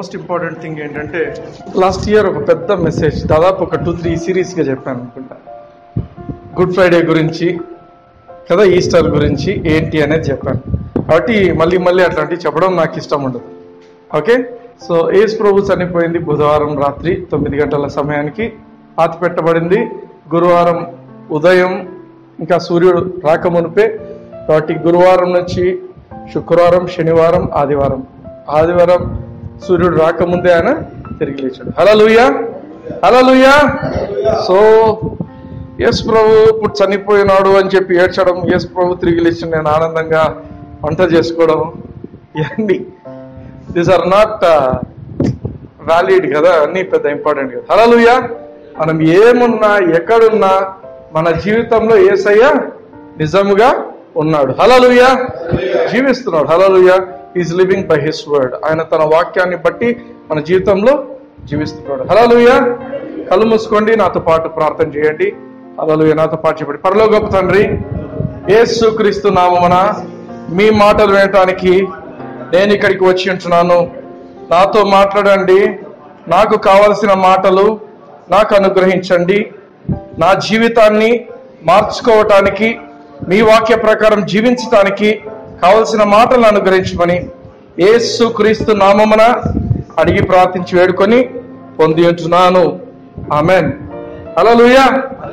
Most important thing ఏంటంటే last year ఒక పెద్ద మెసేజ్ దాదాపు ఒక 2-3 సిరీస్గా చెప్పాను అనుకుంటా. గుడ్ ఫ్రైడే గురించి కదా, ఈస్టర్ గురించి ఏంటి అనేది చెప్పాను. కాబట్టి మళ్ళీ అట్లాంటివి చెప్పడం నాకు ఇష్టం ఉండదు. ఓకే, సో యేసు ప్రభు చనిపోయింది బుధవారం రాత్రి 9 గంటల సమయానికి, పాతి పెట్టబడింది గురువారం ఉదయం, ఇంకా సూర్యుడు రాకమునిపే. కాబట్టి గురువారం నుంచి శుక్రవారం, శనివారం, ఆదివారం సూర్యుడు రాకముందే ఆయన తిరిగి లేచాడు. హల్లెలూయా, హల్లెలూయా. సో యేసు ప్రభు ఇప్పుడు చనిపోయినాడు అని చెప్పి ఏడ్చడం, యేసు ప్రభు తిరిగి లేచి నేను ఆనందంగా వంట చేసుకోవడం, ఇవన్నీ దీస్ ఆర్ నాట్ వ్యాలిడ్ కదా, అన్నీ పెద్ద ఇంపార్టెంట్ కదా. హల్లెలూయా. మనం ఏమున్నా ఎక్కడున్నా మన జీవితంలో యేసయ్య నిజముగా ఉన్నాడు. హల్లెలూయా, జీవిస్తున్నాడు. Hallelujah. Is living by his word. ఆయన తన వాక్యాన్ని బట్టి మన జీవితంలో జీవిస్తున్నాడు. హల్లెలూయా. కళ్ళు మూసుకోండి, నాతో పాటు ప్రార్థన చేయండి. హల్లెలూయా. నాతో పాటు చెప్పండి. పరలోకపు తండ్రి, యేసుక్రీస్తు నామమున మీ మాటలు వినటానికి నేను ఇక్కడికి వచ్చి ఉంటున్నాను. నాతో మాట్లాడండి. నాకు కావలసిన మాటలు నాకు అనుగ్రహించండి. నా జీవితాన్ని మార్చుకోవటానికి, మీ వాక్య ప్రకారం జీవించటానికి కావలసిన మాటలను అనుగ్రహించమని యేసుక్రీస్తు నామమున అడిగి ప్రార్థించి వేడుకొని పొంది ఉంటున్నాను. Amen. Hallelujah.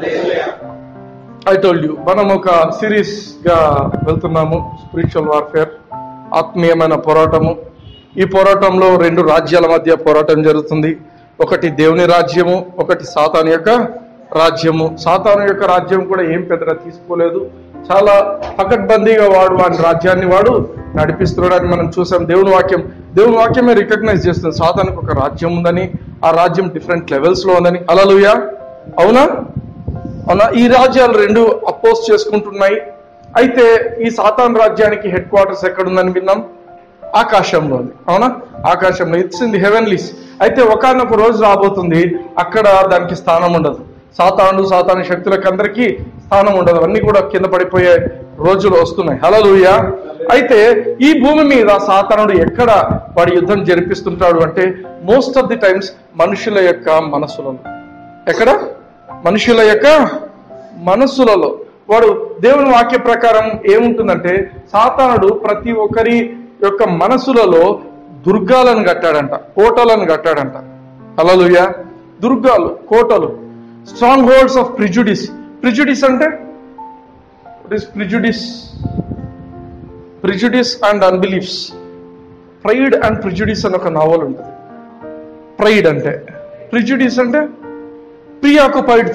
I told you, మనం ఒక సిరీస్ గా వెళ్తున్నాము. స్పిరిచువల్ వార్ఫేర్, ఆత్మీయమైన పోరాటము. ఈ పోరాటంలో 2 రాజ్యాల మధ్య పోరాటం జరుగుతుంది. ఒకటి దేవుని రాజ్యము, ఒకటి సాతాను యొక్క రాజ్యము. సాతాను యొక్క రాజ్యం కూడా ఏం పెద్దగా తీసుకోలేదు, చాలా పకడ్బందీగా వాడి రాజ్యాన్ని వాడు నడిపిస్తున్నాడని మనం చూసాం. దేవుని వాక్యమే రికగ్నైజ్ చేస్తుంది సాతానుకు ఒక రాజ్యం ఉందని, ఆ రాజ్యం డిఫరెంట్ లెవెల్స్ లో ఉందని. హల్లెలూయా. అవునా? ఈ రాజ్యాలు 2 అపోజ్ చేసుకుంటున్నాయి. అయితే ఈ సాతాన్ రాజ్యానికి హెడ్ క్వార్టర్స్ ఎక్కడుందని విన్నాం? ఆకాశంలో ఉంది. అవునా? ఆకాశంలో, ఇట్స్ ఇన్ ది హెవెన్లీస్. అయితే ఒకానొక రోజు రాబోతుంది, అక్కడ దానికి స్థానం ఉండదు. సాతాను శక్తులకు అందరికీ స్థానం ఉండదు. అవన్నీ కూడా కింద పడిపోయే రోజులు వస్తున్నాయి. హల్లెలూయా. అయితే ఈ భూమి మీద సాతానుడు ఎక్కడ వాడి యుద్ధం జరిపిస్తుంటాడు అంటే, మోస్ట్ ఆఫ్ ది టైమ్స్ మనుషుల యొక్క మనసులలో. ఎక్కడ? మనుషుల యొక్క మనస్సులలో. వాడు దేవుని వాక్య ప్రకారం ఏముంటుందంటే, సాతానుడు ప్రతి ఒక్కరి యొక్క మనసులలో దుర్గాలను కట్టాడంట, కోటలను కట్టాడంట. హల్లెలూయా. దుర్గాలు, కోటలు, strongholds of prejudice. Prejudice అంటే prejudice and unbeliefs. Pride and prejudice అని ఒక నావల్ ఉంటుంది. ప్రైడ్ అంటే, ప్రిజుడిస్ అంటే ప్రీఆక్యుపైడ్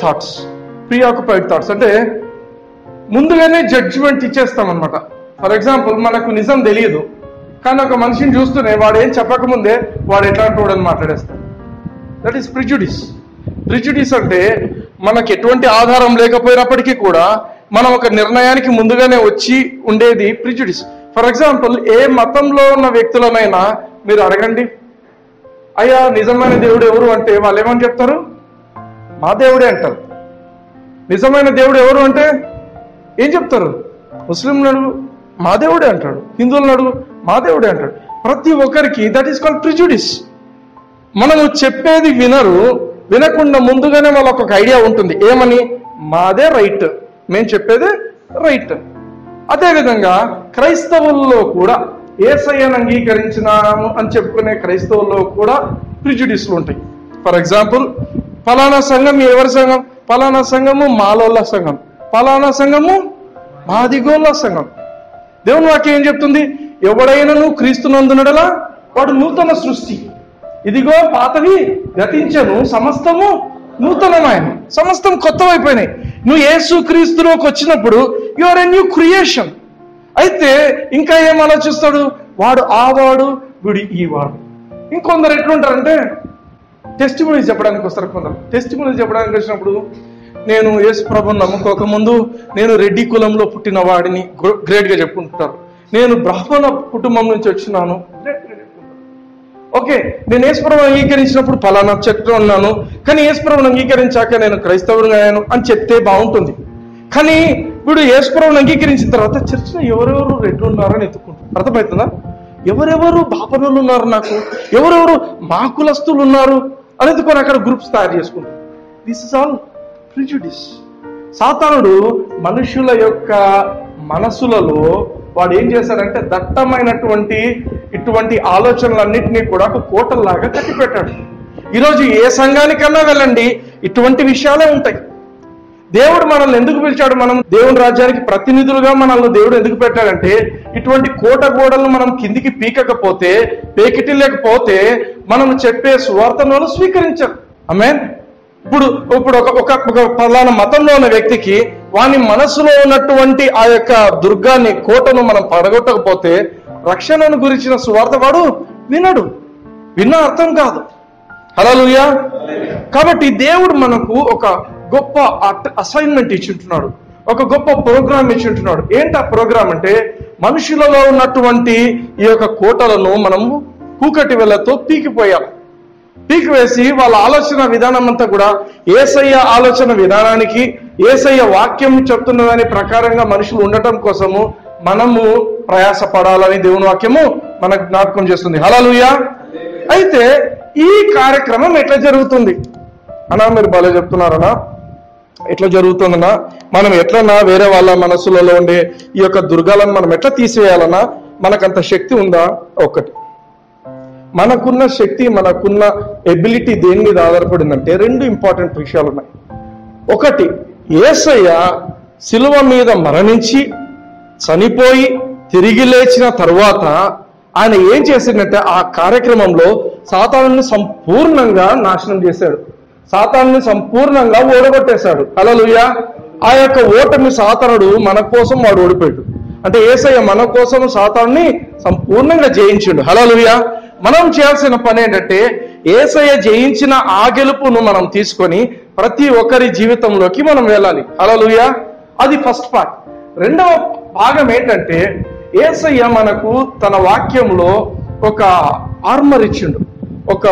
థాట్స్ అంటే ముందుగానే జడ్జిమెంట్ ఇచ్చేస్తాం అనమాట. ఫర్ ఎగ్జాంపుల్, మనకు నిజం తెలియదు, కానీ ఒక మనిషిని చూస్తూనే వాడు ఏం చెప్పకముందే వాడు ఎట్లాంటి వాడని మాట్లాడేస్తాడు. That is prejudice. ప్రిజుడిస్ అంటే మనకు ఎటువంటి ఆధారం లేకపోయినప్పటికీ కూడా మనం ఒక నిర్ణయానికి ముందుగానే వచ్చి ఉండేది ప్రిజుడిస్. ఫర్ ఎగ్జాంపుల్, ఏ మతంలో ఉన్న వ్యక్తులనైనా మీరు అడగండి, అయ్యా నిజమైన దేవుడు ఎవరు అంటే వాళ్ళు ఏమని చెప్తారు? మా దేవుడే అంటారు. నిజమైన దేవుడు ఎవరు అంటే ఏం చెప్తారు? ముస్లింలు అడుగు, మా దేవుడే అంటాడు. హిందువులను అడుగు, మా దేవుడే అంటాడు. ప్రతి ఒక్కరికి దట్ ఈస్ కాల్డ్ ప్రిజుడిస్. మనము చెప్పేది వినకుండా ముందుగానే వాళ్ళకు ఒక ఐడియా ఉంటుంది. ఏమని? మాదే రైట్, మేము చెప్పేదే రైట్. అదేవిధంగా క్రైస్తవుల్లో కూడా, యేసయ్యను అంగీకరించినాము అని చెప్పుకునే క్రైస్తవుల్లో కూడా ప్రిజుడిస్లు ఉంటాయి. ఫర్ ఎగ్జాంపుల్, ఫలానా సంఘం ఎవరి సంఘం? ఫలానా సంఘము మాలోళ్ళ సంఘం, ఫలానా సంఘము మాదిగోళ్ళ సంఘం. దేవుని వాక్యం ఏం చెప్తుంది? ఎవడైనను క్రీస్తునందునడలా వాడు నూతన సృష్టి, ఇదిగో పాతవి గతించను, సమస్తము నూతనమైన. సమస్తం కొత్తవైపోయినాయి. నువ్వు యేసు క్రీస్తులోకి వచ్చినప్పుడు you are a new creation. అయితే ఇంకా ఏం ఆలోచిస్తాడు వాడు? ఆ వాడు, వీడు ఈ వాడు. ఇంకొందరు ఎట్లుంటారంటే టెస్టిమనీస్ చెప్పడానికి వస్తారు. కొందరు టెస్టిమనీస్ చెప్పడానికి వచ్చినప్పుడు, నేను యేసు ప్రభువుని నమ్ముకోకముందు నేను రెడ్డి కులంలో పుట్టిన వాడిని గ్రేట్గా చెప్పుకుంటారు. నేను బ్రాహ్మణ కుటుంబం నుంచి వచ్చినాను, గ్రేట్గా చెప్పుకుంటారు. ఓకే, నేను యేసు ప్రభువుని అంగీకరించినప్పుడు పలానా చట్టం ఉన్నాను, కానీ యేసు ప్రభువుని అంగీకరించాక నేను క్రైస్తవుడిగా అయ్యాను అని చెప్తే బాగుంటుంది. కానీ వీడు యేసు ప్రభువుని అంగీకరించిన తర్వాత చర్చిలో ఎవరెవరు రెడ్లు ఉన్నారని ఎత్తుకుంటారు. అర్థమవుతుందా? ఎవరెవరు బాపనులు ఉన్నారు, నాకు ఎవరెవరు మా కులస్తులు ఉన్నారు అనేది కొన్ని అక్కడ గ్రూప్స్ తయారు చేసుకుంటారు. This is all prejudice. సాతానుడు మనుషుల యొక్క మనసులలో వాడు ఏం చేశాడంటే దట్టమైనటువంటి ఇటువంటి ఆలోచనలన్నింటినీ కూడా ఒక కోటల్లాగా కట్టిపెట్టాడు. ఈరోజు ఏ సంఘానికన్నా వెళ్ళండి, ఇటువంటి విషయాలే ఉంటాయి. దేవుడు మనల్ని ఎందుకు పిలిచాడు? మనం దేవుని రాజ్యానికి ప్రతినిధులుగా మనల్ని దేవుడు ఎందుకు పెట్టాడంటే ఇటువంటి కోట గోడలను మనం కిందికి పీకకపోతే, పేకిటిల్లేకపోతే మనం చెప్పే సువార్తను వాళ్ళు స్వీకరించరు. ఆమేన్. ఇప్పుడు ఒక పలానా మతంలో ఉన్న వ్యక్తికి వాని మనసులో ఉన్నటువంటి ఆ యొక్క దుర్గాన్ని, కోటను మనం పడగొట్టకపోతే రక్షణను గురించిన సువార్త వాడు వినడు, విన్న అర్థం కాదు. హల్లెలూయా. కాబట్టి దేవుడు మనకు ఒక గొప్ప అసైన్మెంట్ ఇచ్చింటున్నాడు, ఒక గొప్ప ప్రోగ్రామ్ ఇచ్చింటున్నాడు. ఏంటి ఆ ప్రోగ్రామ్ అంటే మనుషులలో ఉన్నటువంటి ఈ యొక్క కోటలను మనము కూకటి వేళ్ళతో పీకివేసి వాళ్ళ ఆలోచన విధానం అంతా కూడా యేసయ్య ఆలోచన విధానానికి, యేసయ్య వాక్యం చెప్తున్న దాని ప్రకారంగా మనుషులు ఉండటం కోసము మనము ప్రయాసపడాలని దేవుని వాక్యము మనకు జ్ఞాపకం చేస్తుంది. హల్లెలూయా. అయితే ఈ కార్యక్రమం ఎట్లా జరుగుతుంది అన్నా? మీరు భలే చెప్తున్నారనా? ఎట్లా జరుగుతుందన్నా? మనం ఎట్లన్నా వేరే వాళ్ళ మనసులలో ఉండే ఈ యొక్క దుర్గాలను మనం ఎట్లా తీసివేయాలన్నా? మనకంత శక్తి ఉందా? ఒకటి, మనకున్న శక్తి, మనకున్న ఎబిలిటీ దేని మీద ఆధారపడిందంటే రెండు ఇంపార్టెంట్ విషయాలు ఉన్నాయి. ఒకటి, యేసయ్య శిలువ మీద మరణించి చనిపోయి తిరిగి లేచిన తరువాత ఆయన ఏం చేసిందంటే ఆ కార్యక్రమంలో సాతానుని సంపూర్ణంగా నాశనం చేశాడు, సాతానుని సంపూర్ణంగా ఓడగొట్టేశాడు. హల్లెలూయా. ఆ యొక్క ఓటమి సాతానుడు మన కోసం వాడు ఓడిపోయాడు. అంటే యేసయ్య మన కోసం సాతానుని సంపూర్ణంగా జయించిండు. హల్లెలూయా. మనం చేయాల్సిన పని ఏంటంటే యేసయ్య జయించిన ఆ గెలుపును మనం తీసుకొని ప్రతి ఒక్కరి జీవితంలోకి మనం వెళ్ళాలి. హల్లెలూయా. అది ఫస్ట్ పార్ట్. రెండవ భాగం ఏంటంటే యేసయ్య మనకు తన వాక్యంలో ఒక ఆర్మర్ ఇచ్చిండు, ఒక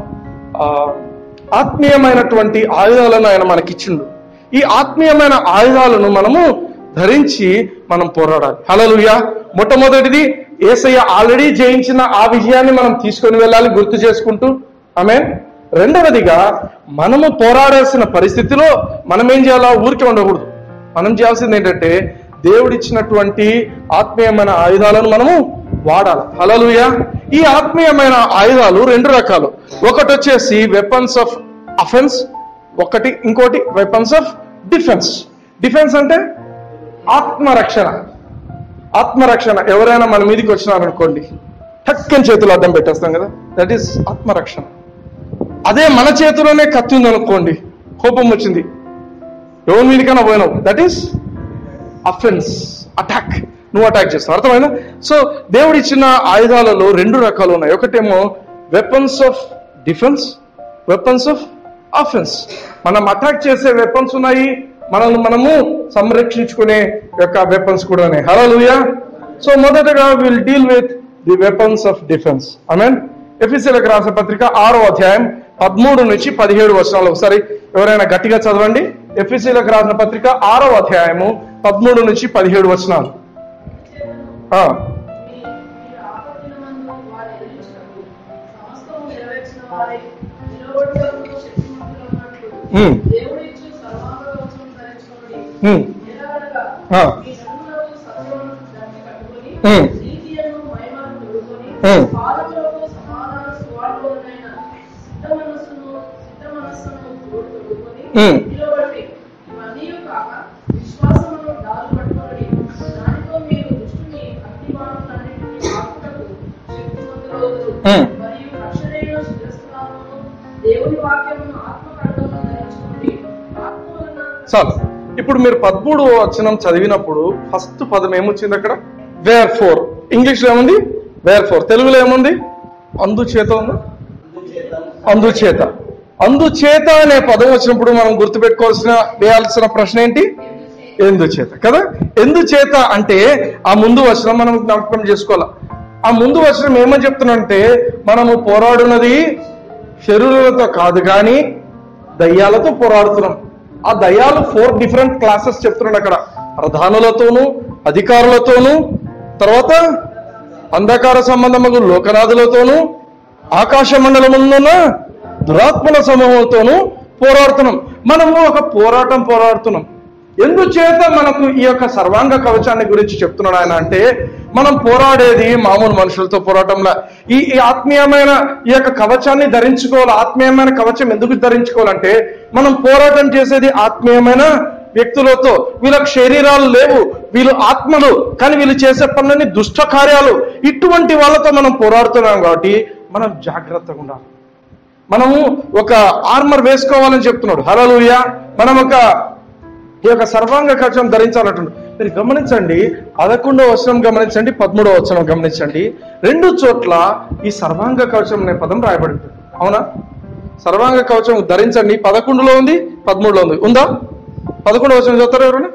ఆత్మీయమైనటువంటి ఆయుధాలను ఆయన మనకిచ్చిండు. ఈ ఆత్మీయమైన ఆయుధాలను మనము ధరించి మనం పోరాడాలి. హల్లెలూయా. మొట్టమొదటిది యేసయ్య ఆల్రెడీ జయించిన ఆ విజయాన్ని మనం తీసుకొని వెళ్ళాలి గుర్తు చేసుకుంటూ. ఆమేన్. రెండవదిగా మనము పోరాడాల్సిన పరిస్థితిలో మనం ఏం చేయాలా? ఊరికే ఉండకూడదు. మనం చేయాల్సింది ఏంటంటే దేవుడిచ్చినటువంటి ఆత్మీయమైన ఆయుధాలను మనము వాడాలి. హల్లెలూయా. ఈ ఆత్మీయమైన ఆయుధాలు రెండు రకాలు. ఒకటి వచ్చేసి వెపన్స్ ఆఫ్ అఫెన్స్, ఇంకోటి వెపన్స్ ఆఫ్ డిఫెన్స్. డిఫెన్స్ అంటే ఆత్మరక్షణ. ఎవరైనా మన మీదకి వచ్చినారనుకోండి, టక్కని చేతులు అడ్డం పెట్టేస్తాం కదా, దట్ ఈస్ ఆత్మరక్షణ. అదే మన చేతిలోనే కత్తి ఉందనుకోండి, కోపం వచ్చింది, ఎవరి మీదకైనా పోయినావు, దట్ ఈస్ అఫెన్స్, అటాక్. నువ్వు అటాక్ చేస్తావు. అర్థమైనా? సో దేవుడు ఇచ్చిన ఆయుధాలలో రెండు రకాలు ఉన్నాయి. ఒకటేమో weapons of defence, weapons of offence. మనం అటాక్ చేసే వెపన్స్ ఉన్నాయి, మనల్ని మనము సంరక్షించుకునే యొక్క వెపన్స్ కూడా ఉన్నాయి. హల్లెలూయా. సో మొదటగా will deal with the weapons of defence. Amen. ఎఫెసీయులకు రాసిన పత్రిక 6వ అధ్యాయం 13 నుంచి 17 వచనాలు ఒకసారి ఎవరైనా గట్టిగా చదవండి. ఎఫెసీయులకు రాసిన పత్రిక 6వ అధ్యాయము 13 నుంచి 17 వచనాలు. చాలు. ఇప్పుడు మీరు 13వ వచనం చదివినప్పుడు ఫస్ట్ పదం ఏమొచ్చింది అక్కడ? Wear four. ఇంగ్లీష్ లో ఏముంది? Wherefore. తెలుగులో ఏముంది? అందుచేత ఉంది. అందుచేత. అందుచేత అనే పదం వచ్చినప్పుడు మనం వేయాల్సిన ప్రశ్న ఏంటి? ఎందుచేత కదా. ఎందుచేత అంటే ఆ ముందు వచనం మనం జ్ఞాపకం చేసుకోవాలి. ఆ ముందు వచనం ఏమని చెప్తున్నంటే మనము పోరాడున్నది శరీరులతో కాదు కానీ దయ్యాలతో పోరాడుతున్నాం. ఆ దయ్యాలు 4 డిఫరెంట్ క్లాసెస్ చెప్తున్నాడు అక్కడ. ప్రధానులతోనూ, అధికారులతోనూ, తర్వాత అంధకార సంబంధము లోకనాథులతోనూ ఆకాశ మండలమున్న దురాత్మల సమూహంతోనూ పోరాడుతున్నాం. మనము ఒక పోరాడుతున్నాం. ఎందుచేత మనకు ఈ యొక్క సర్వాంగ కవచాన్ని గురించి చెప్తున్నాడు ఆయన అంటే, మనం పోరాడేది మామూలు మనుషులతో పోరాటంలా. ఈ ఆత్మీయమైన ఈ యొక్క కవచాన్ని ధరించుకోవాలి. ఆత్మీయమైన కవచం ఎందుకు ధరించుకోవాలంటే, మనం పోరాటం చేసేది ఆత్మీయమైన వ్యక్తులతో. వీళ్ళకి శరీరాలు లేవు, వీళ్ళు ఆత్మలు, కానీ వీళ్ళు చేసే పనులన్నీ దుష్ట కార్యాలు. ఇటువంటి వాళ్ళతో మనం పోరాడుతున్నాం కాబట్టి మనం జాగ్రత్తగా ఉండాలి. మనము ఒక ఆర్మర్ వేసుకోవాలని చెప్తున్నాడు. హల్లెలూయా. మనం ఈ యొక్క సర్వాంగ కవచం ధరించాలంటున్నాడు. మీరు గమనించండి, 11వ వచనం గమనించండి, 13వ వచనం గమనించండి. 2 చోట్ల ఈ సర్వాంగ కవచం అనే పదం రాయబడి ఉంటుంది. అవునా? సర్వాంగ కవచం ధరించండి 11లో ఉంది, 13లో ఉంది. ఉందా? 11వ వచనం చదువుతారు ఎవరైనా?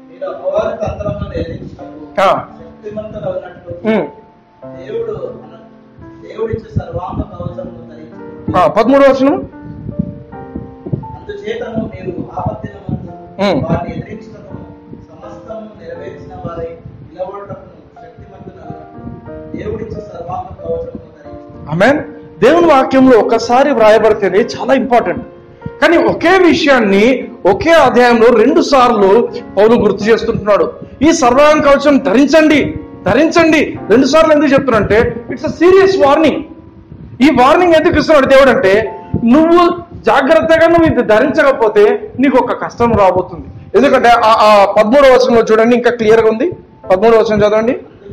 13వ వచనం. ఆమేన్. దేవుని వాక్యంలో ఒకసారి వ్రాయబడితేనే చాలా ఇంపార్టెంట్. కానీ ఒకే విషయాన్ని ఒకే అధ్యాయంలో 2 సార్లు పౌలు గుర్తు చేస్తుంటున్నాడు. ఈ సర్వాంగ కవచం ధరించండి 2 సార్లు ఎందుకు చెప్తున్నాడంటే, ఇట్స్ అ సీరియస్ వార్నింగ్. ఈ వార్నింగ్ ఎందుకు ఇస్తున్నాడు దేవుడు అంటే, నువ్వు జాగ్రత్తగా నువ్వు ఇది ధరించకపోతే నీకు ఒక కష్టం రాబోతుంది. ఎందుకంటే ఆ 13వ వచనంలో చూడండి, ఇంకా క్లియర్ గా ఉంది. 13వ వచనం చదవండి.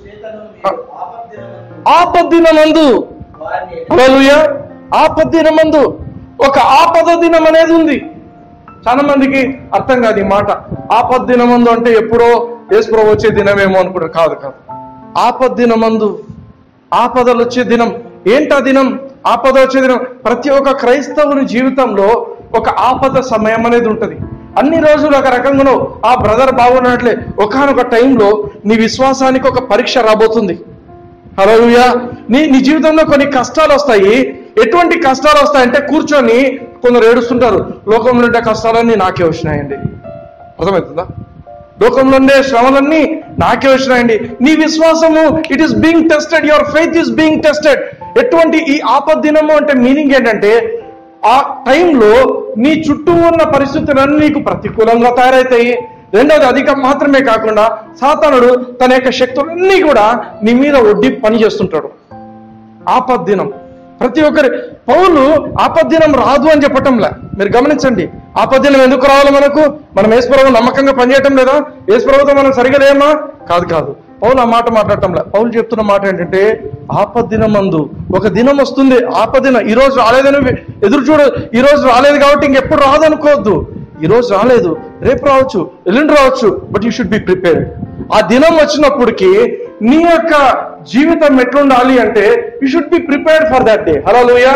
ఆపద్దినమందు, హల్లెలూయా, ఆపద్దినమందు, ఒక ఆపద దినం అనేది ఉంది. చాలా మందికి అర్థం కాదు ఈ మాట. ఆపద్దినమందు అంటే ఎప్పుడో యేసుప్రభు వచ్చే దినమేమో అనుకుంటారు. కాదు. ఆపద్దినమందు, ఆపదలు వచ్చే దినం. ఏంటా దినం? ఆపద వచ్చే దినం. ప్రతి ఒక్క క్రైస్తవుని జీవితంలో ఒక ఆపద సమయం అనేది ఉంటది. అన్ని రోజులు ఒక రకంగానో ఆ బ్రదర్ బాగున్నట్లే ఒకానొక టైంలో నీ విశ్వాసానికి ఒక పరీక్ష రాబోతుంది. హల్లెలూయా. నీ జీవితంలో కొన్ని కష్టాలు వస్తాయి. ఎటువంటి కష్టాలు వస్తాయంటే, కూర్చొని కొందరు ఏడుస్తుంటారు, లోకంలో ఉండే కష్టాలన్నీ నాకే వచ్చినాయండి. అర్థమవుతుందా? లోకంలో ఉండే శ్రమలన్నీ నాకే వచ్చినాయండి. నీ విశ్వాసము it is being tested, your faith is being tested. ఎటువంటి ఈ ఆపద్దినము అంటే మీనింగ్ ఏంటంటే, ఆ టైంలో నీ చుట్టూ ఉన్న పరిస్థితులన్నీ నీకు ప్రతికూలంగా తయారవుతాయి. రెండవది, అధికం మాత్రమే కాకుండా సాతానుడు తన యొక్క శక్తులన్నీ కూడా నీ మీద ఒడ్డి పని చేస్తుంటాడు. ఆపద్దినం ప్రతి ఒక్కరి. పౌలు ఆపద్దినం రాదు అని చెప్పటంలే. మీరు గమనించండి, ఆపద్దినం ఎందుకు రావాలి మనకు? మనం యేసుప్రభువు నమ్మకంగా పనిచేయటం లేదా? యేసుప్రభుతో మనం సరిగా లేమా? కాదు. పౌలు ఆ మాట మాట్లాడటంలే. పౌలు చెప్తున్న మాట ఏంటంటే, ఆపద్దినమందు ఒక దినం వస్తుంది. ఆపద్దినం ఈ రోజు రాలేదని ఎదురు చూడ. ఈ రోజు రాలేదు కాబట్టి ఇంకెప్పుడు రాదు అనుకోవద్దు. ఈ రోజు రాలేదు, రేపు రావచ్చు, ఎల్లుండి రావచ్చు, but you should be prepared. ఆ దినం వచ్చినప్పటికీ నీ యొక్క జీవితం ఎట్లుండాలి అంటే, you should be prepared for that day. Hallelujah.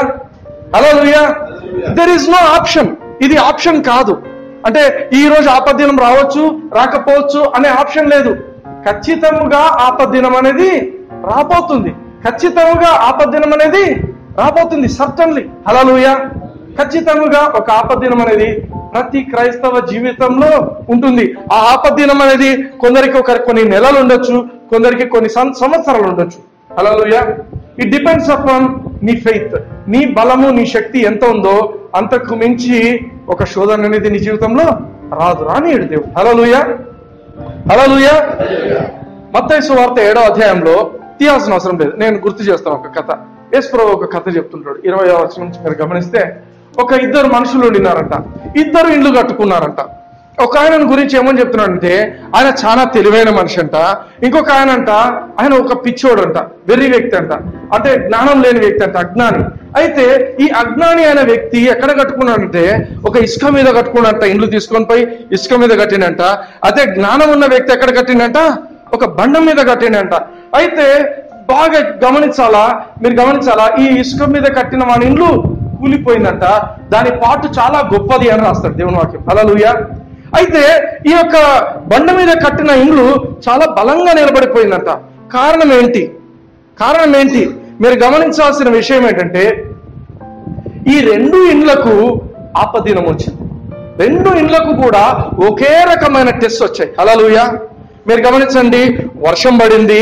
There is no option. ఇది ఆప్షన్ కాదు. అంటే ఈ రోజు ఆపద్దినం రావచ్చు, రాకపోవచ్చు అనే ఆప్షన్ లేదు. ఖచ్చితంగా ఆపద్దినం అనేది రాబోతుంది. సర్టన్లీ. హల్లెలూయా. ఖచ్చితంగా ఒక ఆపద్దినం అనేది ప్రతి క్రైస్తవ జీవితంలో ఉంటుంది. ఆ ఆపద్దినం అనేది కొందరికి కొన్ని నెలలు ఉండొచ్చు, కొందరికి కొన్ని సంవత్సరాలు ఉండొచ్చు. హల్లెలూయా. ఇట్ డిపెండ్స్ అపాన్ నీ ఫెయిత్. నీ బలము, నీ శక్తి ఎంత ఉందో అంతకు మించి ఒక శోధన అనేది నీ జీవితంలో రానియడు దేవుడు. హల్లెలూయా. మత్తయి సువార్త 7వ అధ్యాయంలో తీయాల్సిన అవసరం లేదు, నేను గుర్తు చేస్తాను ఒక కథ. యేసుప్రభు ఒక కథ చెప్తుంటాడు. 20వ వచనం నుంచి మీరు గమనిస్తే, ఒక 2 మనుషులు ఉండినారంట. 2 ఇండ్లు కట్టుకున్నారంట. ఒక ఆయన గురించి ఏమని చెప్తున్నాడంటే, ఆయన చాలా తెలివైన మనిషి అంట. ఇంకొక ఆయన ఒక పిచ్చోడు అంట, వెర్రి వ్యక్తి అంట, అంటే జ్ఞానం లేని వ్యక్తి అంట, అజ్ఞాని. అయితే ఈ అజ్ఞాని అయిన వ్యక్తి ఎక్కడ కట్టుకున్నాడంటే, ఒక ఇసుక మీద కట్టుకున్నాడంట. ఇండ్లు తీసుకొని పోయి ఇసుక మీద కట్టినంట. అదే జ్ఞానం ఉన్న వ్యక్తి ఎక్కడ కట్టిండంట? ఒక బండ మీద కట్టిండంట. అయితే బాగా మీరు గమనించాలా, ఈ ఇసుక మీద కట్టిన వాని ఇండ్లు కూలిపోయిందంట. దాని పాటు చాలా గొప్పది అని రాస్తాడు దేవుని వాక్యం. హల్లెలూయా. అయితే ఈ యొక్క బండ మీద కట్టిన ఇండ్లు చాలా బలంగా నిలబడిపోయిందంట. కారణం ఏంటి? మీరు గమనించాల్సిన విషయం ఏంటంటే, ఈ 2 ఇండ్లకు ఆపద్దినం వచ్చింది. 2 ఇండ్లకు కూడా ఒకే రకమైన టెస్ట్ వచ్చాయి. హల్లెలూయా. మీరు గమనించండి, వర్షం పడింది,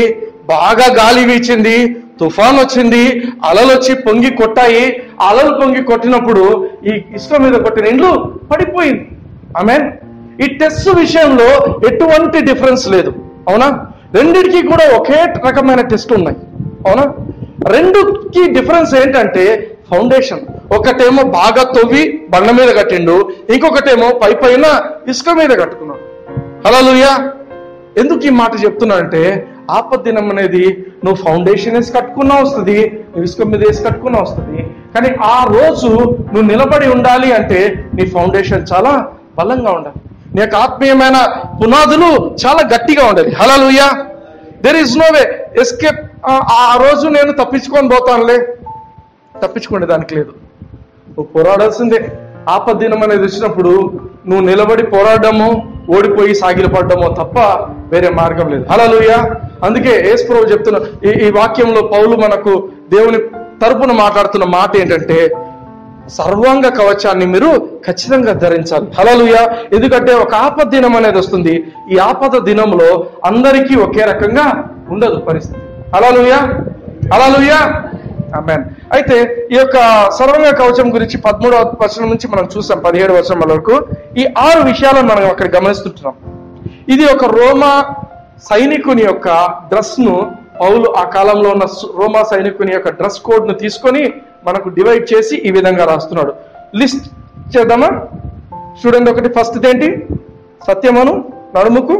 బాగా గాలి వీచింది, తుఫాన్ వచ్చింది, అలలు వచ్చి పొంగి కొట్టాయి. అలలు పొంగి కొట్టినప్పుడు ఈ ఇసుక మీద కొట్టిన ఇండ్లు పడిపోయింది. ఆమేన్. ఈ టెస్ట్ విషయంలో ఎటువంటి డిఫరెన్స్ లేదు, అవునా? రెండిటికి కూడా ఒకే రకమైన టెస్ట్ ఉన్నాయి, అవునా? రెండుకి డిఫరెన్స్ ఏంటంటే ఫౌండేషన్. ఒకటేమో బాగా తవ్వి బండ మీద కట్టిండు, ఇంకొకటేమో పైన ఇసుక మీద కట్టుకున్నాడు. హల్లెలూయా. ఎందుకు ఈ మాట చెప్తున్నా అంటే, ఆపద్దినం అనేది నువ్వు ఫౌండేషన్ వేసి కట్టుకున్నా వస్తుంది, నువ్వు ఇసుక మీద వేసి కట్టుకున్నా వస్తుంది. కానీ ఆ రోజు నువ్వు నిలబడి ఉండాలి అంటే నీ ఫౌండేషన్ చాలా బలంగా ఉండాలి, నీ యొక్క ఆత్మీయమైన పునాదులు చాలా గట్టిగా ఉండాలి. Hallelujah. There is no way escape. ఆ రోజు నేను తప్పించుకొని పోతానులే, తప్పించుకునే దానికి లేదు. నువ్వు పోరాడాల్సిందే. ఆపద్దినం అనేది వచ్చినప్పుడు నువ్వు నిలబడి పోరాడము, ఓడిపోయి సాగిలపడ్డమో తప్ప వేరే మార్గం లేదు. హల్లెలూయా. అందుకే యేసు ప్రభువు చెప్తున్న ఈ వాక్యంలో పౌలు మనకు దేవుని తరపున మాట్లాడుతున్న మాట ఏంటంటే, సర్వాంగ కవచాన్ని మీరు ఖచ్చితంగా ధరించాలి. హల్లెలూయా. ఎందుకంటే ఒక ఆపద దినం అనేది వస్తుంది. ఈ ఆపద దినంలో అందరికీ ఒకే రకంగా ఉండదు పరిస్థితి. హల్లెలూయా. హల్లెలూయా. ఆమేన్. అయితే ఈ యొక్క సర్వాంగ కవచం గురించి 13వ వచనం నుంచి మనం చూసాం 17వ వచనం వరకు. ఈ 6 విషయాలను మనం అక్కడ గమనిస్తుంటున్నాం. ఇది ఒక రోమా సైనికుని యొక్క డ్రెస్ ను పౌలు ఆ కాలంలో ఉన్న రోమా సైనికుని యొక్క డ్రెస్ కోడ్ ను తీసుకొని మనకు డివైడ్ చేసి ఈ విధంగా రాస్తున్నాడు. లిస్ట్ చేద్దామా? చూడండి. ఒకటి ఫస్ట్ ఏంటి? సత్యమును నడుముకు.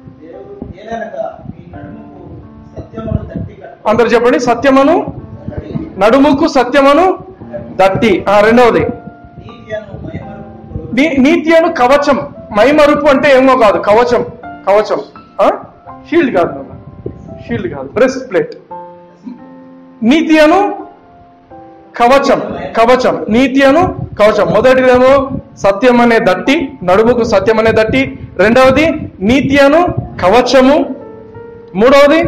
అందరు చెప్పండి. సత్యమును నడుముకు, సత్యమును దట్టి. రెండవది నీతియను కవచం. మైమరుపు అంటే ఏమో కాదు, కవచం. కవచం షీల్డ్ కాదు, షీల్డ్ కాదు, బ్రెస్ట్ ప్లేట్. నీతియను కవచం. కవచం, నీతియను కవచం. మొదటిదేమో సత్యం అనే దట్టి, నడుముకు సత్యం అనే దట్టి. రెండవది నీతియను కవచము. మూడవది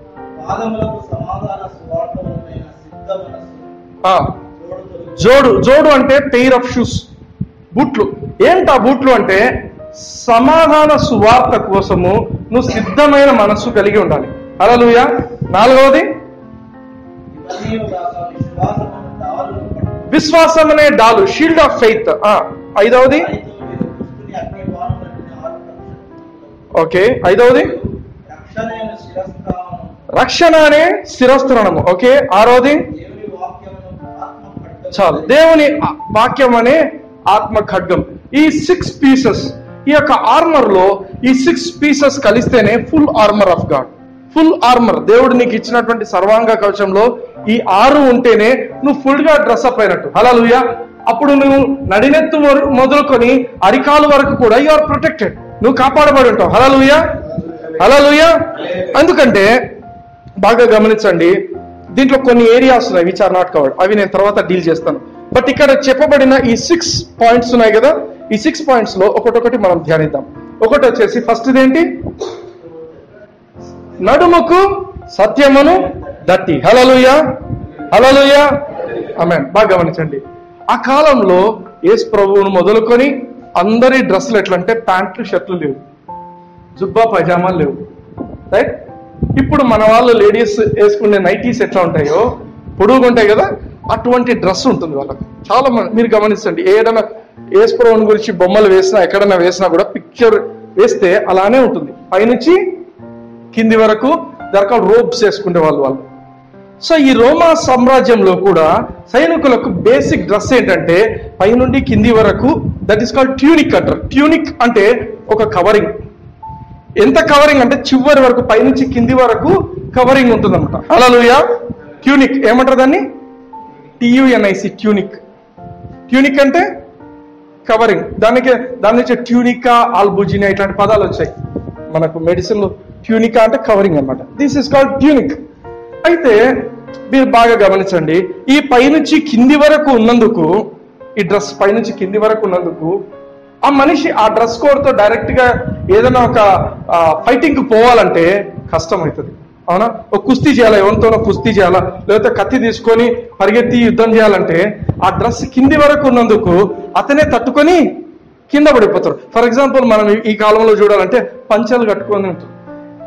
జోడు. జోడు అంటే పెయిర్ ఆఫ్ షూస్, బూట్లు. ఏంటా బూట్లు అంటే సమాధాన సువార్త కోసము నువ్వు సిద్ధమైన మనస్సు కలిగి ఉండాలి. హల్లెలూయా. నాలుగవది విశ్వాసం అనే డాలు, షీల్డ్ ఆఫ్ ఫెయిత్. ఐదవది ఓకే, ఐదవది రక్షణ అనే శిరస్త్రణము. ఓకే, ఆరవది చాలు, దేవుని వాక్యం అనే ఆత్మ ఖడ్గం. ఈ 6 పీసెస్, ఈ యొక్క ఆర్మర్ లో ఈ 6 పీసెస్ కలిస్తేనే full armour of God. Full armour, దేవుడు నీకు ఇచ్చినటువంటి సర్వాంగ కవచంలో ఈ 6 ఉంటేనే నువ్వు ఫుల్ గా డ్రెస్అప్ అయినట్టు. హల్లెలూయా. అప్పుడు నువ్వు నడినెత్తు మొదలుకొని అరికాలు వరకు కూడా యు ఆర్ ప్రొటెక్టెడ్, నువ్వు కాపాడబడి ఉంటావు. హల్లెలూయా. హల్లెలూయా. ఎందుకంటే బాగా గమనించండి, దీంట్లో కొన్ని ఏరియాస్ ఉన్నాయి విచ్ ఆర్ నాట్ కవర్డ్, అవి నేను తర్వాత డీల్ చేస్తాను. బట్ ఇక్కడ చెప్పబడిన ఈ 6 పాయింట్స్ ఉన్నాయి కదా, ఈ 6 పాయింట్స్ లో ఒకటొకటి మనం ధ్యానిద్దాం. ఒకటి వచ్చేసి ఫస్ట్ ఏంటి? నడుముకు సత్యమును దట్టి. హల్లెలూయా. హల్లెలూయా. ఆమేన్. బాగా గమనించండి, ఆ కాలంలో యేసు ప్రభువును మొదలుకొని అందరి డ్రెస్సులు ఎట్లంటే ప్యాంట్లు షర్ట్లు లేవు, జుబ్బా పైజామాలు లేవు, రైట్? ఇప్పుడు మన వాళ్ళు లేడీస్ వేసుకునే నైటీస్ ఎట్లా ఉంటాయో, పొడుగుగా ఉంటాయి కదా, అటువంటి డ్రెస్ ఉంటుంది వాళ్ళకి. చాలా మంది మీరు గమనించండి, ఏదైనా యేసు ప్రభువుని గురించి బొమ్మలు వేసినా ఎక్కడైనా వేసినా కూడా పిక్చర్ వేస్తే అలానే ఉంటుంది, పైనుంచి కింది వరకు దరకాల రోబ్స్ వేసుకునే వాళ్ళు. సో ఈ రోమా సామ్రాజ్యంలో కూడా సైనికులకు బేసిక్ డ్రెస్ ఏంటంటే పైనుండి కింది వరకు, దట్ ఈస్ కాల్డ్ ట్యూనిక్ అంటారు. ట్యూనిక్ అంటే ఒక కవరింగ్. ఎంత కవరింగ్ అంటే చివరి వరకు, పైనుంచి కింది వరకు కవరింగ్ ఉంటుంది అనమాట. హల్లెలూయా. ట్యూనిక్ ఏమంటారు దాన్ని? TUNIC, tunic. ట్యూనిక్ అంటే కవరింగ్. దాని నుంచి ట్యూనికా, ఆల్బుజినా ఇట్లాంటి పదాలు వచ్చాయి మనకు మెడిసిన్ లో. ట్యూనికా అంటే కవరింగ్ అనమాట. This is called tunic. అయితే మీరు బాగా గమనించండి, ఈ పైనుంచి కింది వరకు ఉన్నందుకు, ఈ డ్రెస్ పైనుంచి కింది వరకు ఉన్నందుకు ఆ మనిషి ఆ డ్రెస్ కోడ్ తో డైరెక్ట్ గా ఏదైనా ఒక ఫైటింగ్ కు పోవాలంటే కష్టం అవుతుంది. అవునా? ఒక కుస్తీ చేయాలా, ఎవరితోనో కుస్తీ చేయాలా, లేకపోతే కత్తి తీసుకొని పరిగెత్తి యుద్ధం చేయాలంటే ఆ డ్రెస్ కింది వరకు ఉన్నందుకు అతనే తట్టుకొని కింద పడిపోతారు. ఫర్ ఎగ్జాంపుల్ మనం ఈ కాలంలో చూడాలంటే పంచలు కట్టుకొని ఉంటుంది,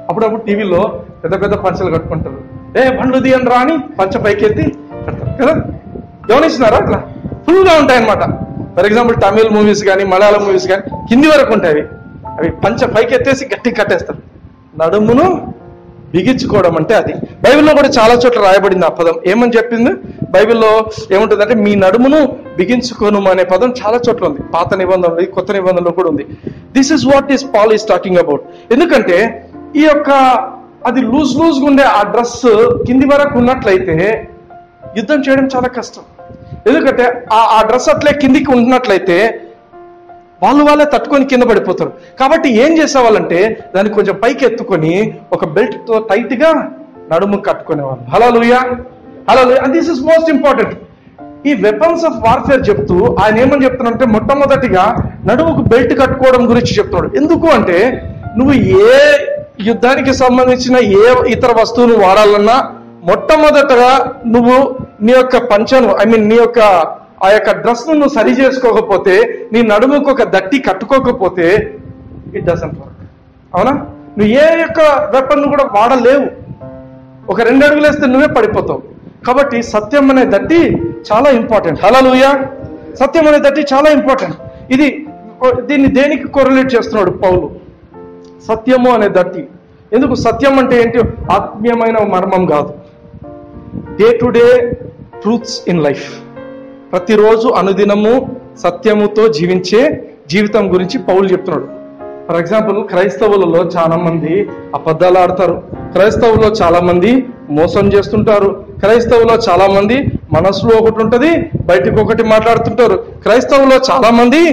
అప్పుడప్పుడు టీవీలో పెద్ద పెద్ద పంచలు కట్టుకుంటారు. బండ్లు తీయండి రా అని పంచ పైకెత్తి కడతారు కదా, గమనిస్తున్నారా? అట్లా ఫుల్గా ఉంటాయన్నమాట. ఫర్ ఎగ్జాంపుల్ తమిళ్ మూవీస్ కానీ మలయాళం మూవీస్ కానీ కింది వరకు ఉంటాయి. అవి పంచ పైకెత్తేసి గట్టిగా కట్టేస్తారు. నడుమును బిగించుకోవడం అంటే అది. బైబిల్లో కూడా చాలా చోట్ల రాయబడింది ఆ పదం. ఏమని చెప్పింది బైబిల్లో? ఏముంటుందంటే మీ నడుమును బిగించుకోను అనే పదం చాలా చోట్ల ఉంది. పాత నిబంధనలు, కొత్త నిబంధనలో కూడా ఉంది. This is what is Paul is talking about. ఎందుకంటే ఈ యొక్క అది లూజ్గా ఉండే ఆ డ్రెస్ కింది వరకు ఉన్నట్లయితే యుద్ధం చేయడం చాలా కష్టం. ఎందుకంటే ఆ డ్రెస్ అట్లే కిందికి ఉన్నట్లయితే వాళ్ళే తట్టుకొని కింద పడిపోతారు. కాబట్టి ఏం చేసేవాళ్ళంటే దాన్ని కొంచెం పైకి ఎత్తుకొని ఒక బెల్ట్ తో టైట్ గా నడుము కట్టుకునేవాళ్ళు. Hallelujah, hallelujah. And this is most important. ఈ వెపన్స్ ఆఫ్ వార్ఫేర్ చెప్తూ ఆయన ఏమని చెప్తున్నాడంటే మొట్టమొదటిగా నడుముకు బెల్ట్ కట్టుకోవడం గురించి చెప్తున్నాడు. ఎందుకు అంటే నువ్వు ఏ యుద్ధానికి సంబంధించిన ఏ ఇతర వస్తువును వాడాలన్నా మొట్టమొదటగా నువ్వు నీ యొక్క పంచను నీ యొక్క ఆ యొక్క డ్రెస్ ను నువ్వు సరి చేసుకోకపోతే, నీ నడుముకు ఒక దట్టి కట్టుకోకపోతే ఇట్ డజంట్ వర్క్. అవునా? నువ్వు ఏ యొక్క వెపన్ కూడా వాడలేవు. ఒక 2 అడుగులు వేస్తే నువ్వే పడిపోతావు. కాబట్టి సత్యం అనే దట్టి చాలా ఇంపార్టెంట్. హల్లెలూయా. సత్యం అనే దట్టి చాలా ఇంపార్టెంట్. దీన్ని దేనికి కోరిలేట్ చేస్తున్నాడు పౌలు? సత్యము అనే దట్టి. ఎందుకు? సత్యం అంటే ఏంటి? ఆత్మీయమైన మర్మం కాదు, day to day truths in life. ప్రతిరోజు అనుదినము సత్యముతో జీవించే జీవితం గురించి పౌలు చెప్తున్నాడు. ఫర్ ఎగ్జాంపుల్ క్రైస్తవులలో చాలా మంది అబద్ధాలు ఆడతారు, క్రైస్తవుల్లో చాలా మంది మోసం చేస్తుంటారు, క్రైస్తవులో చాలా మంది మనసులో ఒకటి ఉంటుంది బయటకు ఒకటి మాట్లాడుతుంటారు, క్రైస్తవులో చాలా మంది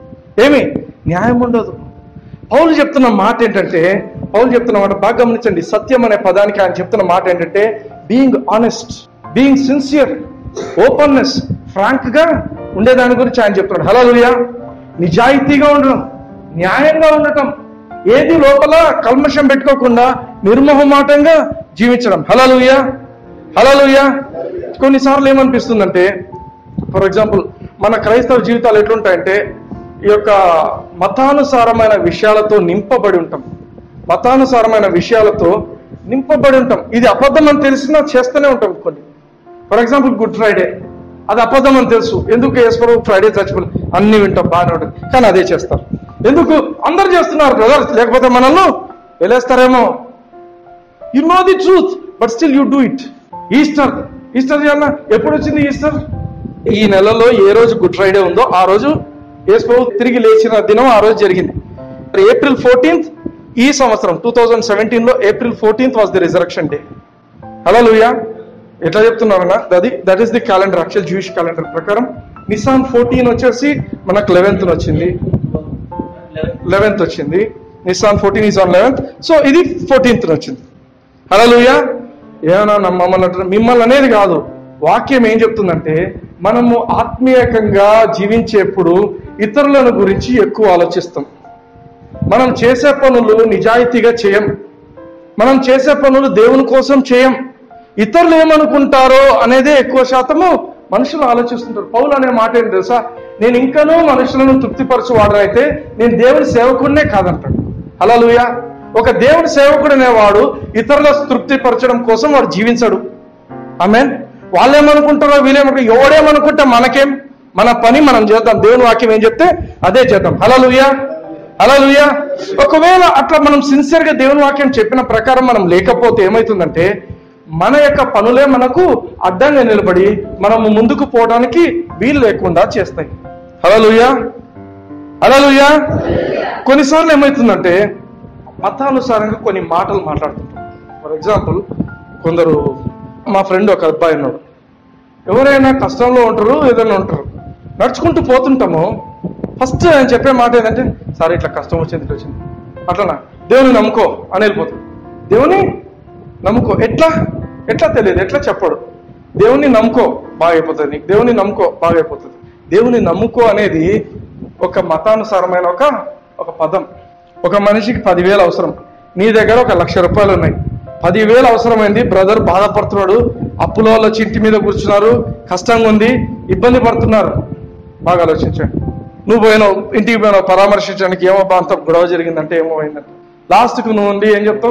న్యాయం ఉండదు. పౌలు చెప్తున్న మాట ఏంటంటే, బాగా గమనించండి, సత్యం అనే పదానికి ఆయన చెప్తున్న మాట ఏంటంటే being honest, being sincere, openness, frank గా ఉండేదాని గురించి ఆయన చెప్తున్నాడు. హల్లెలూయా. నిజాయితీగా ఉండడం, న్యాయంగా ఉండటం, ఏది లోపల కల్మషం పెట్టుకోకుండా నిర్మోహమాటంగా జీవించడం. హల్లెలూయా, హల్లెలూయా. కొన్నిసార్లు ఏమనిపిస్తుందంటే, ఫర్ ఎగ్జాంపుల్ మన క్రైస్తవ జీవితాలు ఎట్లుంటాయంటే ఈ యొక్క మతానుసారమైన విషయాలతో నింపబడి ఉంటాం. ఇది అబద్ధం అని తెలిసినా చేస్తూనే ఉంటాం కొన్ని. ఫర్ ఎగ్జాంపుల్ గుడ్ ఫ్రైడే, అది అబద్ధం అని తెలుసు. ఎందుకు యేసు ఫ్రైడే చచ్చిపోయి అన్ని వింటాం, బాగానే ఉంటుంది, కానీ అదే చేస్తారు. ఎందుకు? అందరు చేస్తున్నారు బ్రదర్స్, లేకపోతే మనల్ని వెళ్ళేస్తారేమో. You know the truth but still you do it. Easter చేయాలన్నా ఎప్పుడు వచ్చింది ఈస్టర్? ఈ నెలలో ఏ రోజు గుడ్ ఫ్రైడే ఉందో ఆ రోజు యేసు తిరిగి లేచిన దినం ఆ రోజు జరిగింది. April 14th ఈ సంవత్సరం 2017లో April 14th was the resurrection day. Hallelujah. ఎట్లా చెప్తున్నారన్నా? That is the calendar, actual Jewish calendar ప్రకారం. నిసాన్ 14 వచ్చేసి మనకు 11th వచ్చింది. Nissan 14 is on 11th. So ఇది 14th వచ్చింది. హల్లెలూయా. ఏమన్నా మిమ్మల్ని అనేది కాదు, వాక్యం ఏం చెప్తుందంటే మనము ఆత్మీయంగా జీవించేప్పుడు ఇతరులను గురించి ఎక్కువ ఆలోచిస్తాం. మనం చేసే పనులు నిజాయితీగా చేయం, మనం చేసే పనులు దేవుని కోసం చేయం. ఇతరులు ఏమనుకుంటారో అనేదే ఎక్కువ శాతము మనుషులు ఆలోచిస్తుంటారు. పౌలు అనే మాట ఏంటి తెలుసా? నేను ఇంకనూ మనుషులను తృప్తిపరచువాడనైతే నేను దేవుని సేవకుడినే కాదంటాడు. హల్లెలూయా. ఒక దేవుని సేవకుడు అనేవాడు ఇతరుల తృప్తిపరచడం కోసం వాడు జీవించడు. ఆమేన్. వాళ్ళేమనుకుంటారో వీళ్ళేమనుకుంటారో ఎవడేమనుకుంటే మనకేం, మన పని మనం చేద్దాం. దేవుని వాక్యం ఏం చెప్తే అదే చేద్దాం. హల్లెలూయా, హల్లెలూయా. ఒకవేళ అట్లా మనం సిన్సియర్ గా దేవుని వాక్యం చెప్పిన ప్రకారం మనం లేకపోతే ఏమవుతుందంటే మన యొక్క పనులే మనకు అడ్డంగా నిలబడి మనము ముందుకు పోవడానికి వీలు లేకుండా చేస్తాయి. హల్లెలూయా, హల్లెలూయా. కొన్నిసార్లు ఏమవుతుందంటే మతానుసారంగా కొన్ని మాటలు మాట్లాడుతుంటాం. ఫర్ ఎగ్జాంపుల్ కొందరు, మా ఫ్రెండ్ ఒక అబ్బాయి ఉన్నాడు, ఎవరైనా కష్టంలో ఉంటారు, ఏదైనా ఉంటారు, నడుచుకుంటూ పోతుంటాము. ఫస్ట్ ఆయన చెప్పే మాట ఏంటంటే, సార్ ఇట్లా కష్టం వచ్చింది, ఇట్లా వచ్చింది, అట్లనా దేవుని నమ్ముకో అని వెళ్ళిపోతాడు. దేవుని నమ్ముకో ఎట్లా తెలియదు, ఎట్లా చెప్పడు. దేవుని నమ్ముకో బాగా అయిపోతుంది, నీకు దేవుని నమ్ముకో బాగా అయిపోతుంది. దేవుని నమ్ముకో అనేది ఒక మతానుసారమైన ఒక పదం. ఒక మనిషికి 10,000 అవసరం, నీ దగ్గర 1,00,000 రూపాయలు ఉన్నాయి, 10,000 అవసరమైంది. బ్రదర్ బాధపడుతున్నాడు, అప్పుల వల్ల ఇంటి మీద కూర్చున్నారు, కష్టంగా ఉంది, ఇబ్బంది పడుతున్నారు. బాగా ఆలోచించండి. నువ్వు ఇంటికి పోయినావు పరామర్శించడానికి, ఏమో అంత గొడవ జరిగిందంటే ఏమో అయిందంటే లాస్ట్కు నువ్వు ఉండి ఏం చెప్తావు?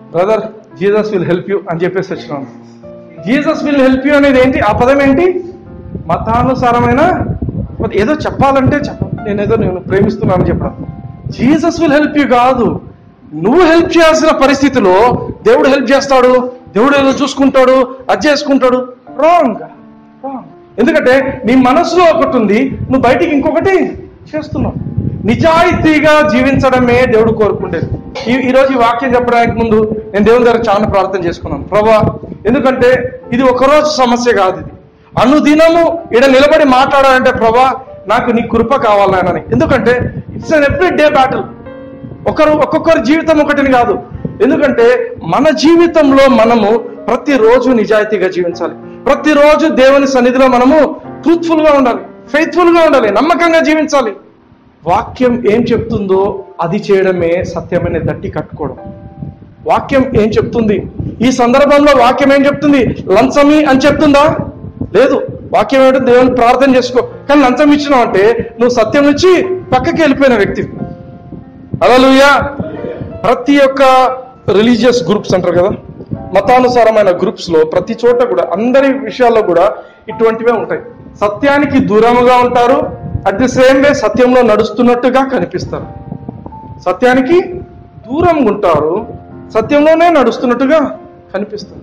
Brother Jesus will help you అని చెప్పేసి వచ్చినాను. జీసస్ విల్ హెల్ప్ యూ అనేది ఏంటి? ఆ పదం ఏంటి? మతానుసారమైన ఏదో చెప్పాలంటే నేను ప్రేమిస్తున్నాను చెప్పడం. జీసస్ విల్ హెల్ప్ యూ కాదు. నువ్వు హెల్ప్ చేయాల్సిన పరిస్థితిలో దేవుడు హెల్ప్ చేస్తాడు, దేవుడు ఏదో చూసుకుంటాడు, అది చేసుకుంటాడు. రాంగ్. ఎందుకంటే నీ మనసులో ఒకటి ఉంది, నువ్వు బయటికి ఇంకొకటి చేస్తున్నావు. నిజాయితీగా జీవించడమే దేవుడు కోరుకుంటేది. ఈరోజు ఈ వాక్యం చెప్పడానికి ముందు నేను దేవుని దగ్గర చాలా ప్రార్థన చేసుకున్నాను. ప్రభా, ఎందుకంటే ఇది ఒకరోజు సమస్య కాదు, ఇది అనుదినము ఈడ నిలబడి మాట్లాడాలంటే ప్రభా నాకు నీ కృప కావాలని. ఎందుకంటే it's an every day battle. ఒక్కొక్కరి జీవితం ఒకటిని కాదు. ఎందుకంటే మన జీవితంలో మనము ప్రతిరోజు నిజాయితీగా జీవించాలి. ప్రతిరోజు దేవుని సన్నిధిలో మనము ట్రూత్ఫుల్ గా ఉండాలి, ఫెయిత్ఫుల్ గా ఉండాలి, నమ్మకంగా జీవించాలి. వాక్యం ఏం చెప్తుందో అది చేయడమే సత్యమైన దట్టి కట్టుకోవడం. వాక్యం ఏం చెప్తుంది? ఈ సందర్భంలో వాక్యం ఏం చెప్తుంది? లంచమి అని చెప్తుందా? లేదు. వాక్యం ఏంటో దేవుని ప్రార్థన చేసుకో. కానీ లంచం ఇచ్చినావు అంటే నువ్వు సత్యం నుంచి పక్కకి వెళ్ళిపోయిన వ్యక్తి. హల్లెలూయా. ప్రతి ఒక్క రిలీజియస్ గ్రూప్స్ అంటారు కదా, మతానుసారమైన గ్రూప్స్ లో ప్రతి చోట కూడా అందరి విషయాల్లో కూడా ఇటువంటివే ఉంటాయి. సత్యానికి దూరంగా ఉంటారు, అట్ ది సేమ్ వే సత్యంలో నడుస్తున్నట్టుగా కనిపిస్తారు. సత్యానికి దూరంగా ఉంటారు, సత్యంలోనే నడుస్తున్నట్టుగా కనిపిస్తారు.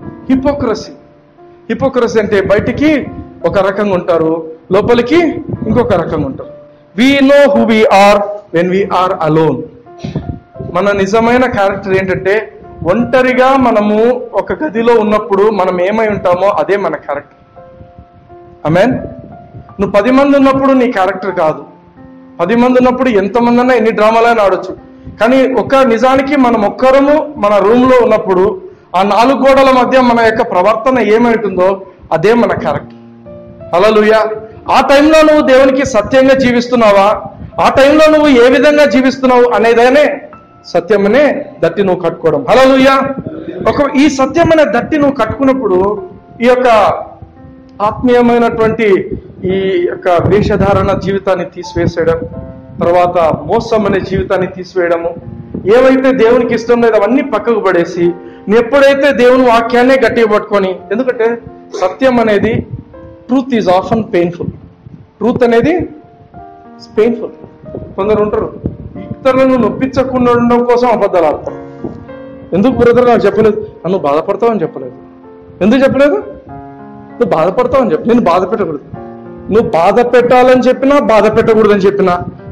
హిపోక్రసీ అంటే బయటికి ఒక రకంగా ఉంటారు, లోపలికి ఇంకొక రకంగా ఉంటారు. We know who we are when we are alone. మన నిజమైన క్యారెక్టర్ ఏంటంటే ఒంటరిగా మనము ఒక గదిలో ఉన్నప్పుడు మనం ఏమై ఉంటామో అదే మన క్యారెక్టర్. ఆమేన్. నువ్వు 10 మంది ఉన్నప్పుడు నీ క్యారెక్టర్ కాదు. 10 మంది ఉన్నప్పుడు ఎంతమంది అన్నా ఎన్ని డ్రామాలైనా ఆడొచ్చు. కానీ నిజానికి మనం ఒక్కరము మన రూమ్ లో ఉన్నప్పుడు ఆ 4 గోడల మధ్య మన యొక్క ప్రవర్తన ఏమైంటుందో అదే మన క్యారెక్టర్. హల్లెలూయా. ఆ టైంలో నువ్వు దేవునికి సత్యంగా జీవిస్తున్నావా, ఆ టైంలో నువ్వు ఏ విధంగా జీవిస్తున్నావు అనేదానే సత్యమనే దట్టి నువ్వు కట్టుకోవడం. హల్లెలూయా. ఈ సత్యమైన దట్టి నువ్వు కట్టుకున్నప్పుడు ఈ యొక్క ఆత్మీయమైనటువంటి ఈ యొక్క వేషధారణ జీవితాన్ని తీసివేసేయడం, తర్వాత మోసం అనే జీవితాన్ని తీసివేయడము, ఏవైతే దేవునికి ఇష్టం లేదు అవన్నీ పక్కకు పడేసి నువ్వు ఎప్పుడైతే దేవుని వాక్యాన్నే గట్టిగా పట్టుకొని, ఎందుకంటే సత్యం అనేది truth is often painful. Truth అనేది పెయిన్ఫుల్. కొందరు ఉంటారు ఇతరులను నొప్పించకుండా ఉండడం కోసం అబద్ధాలు ఆడతారు. ఎందుకు బ్రదర్ నాకు చెప్పలేదు? నువ్వు బాధపడతావు అని చెప్పలేదు. ఎందుకు చెప్పలేదు? నువ్వు బాధపడతావు అని చెప్పి. నేను బాధ పెట్టకూడదు. నువ్వు బాధ పెట్టాలని చెప్పినా బాధ పెట్టకూడదని చెప్పినా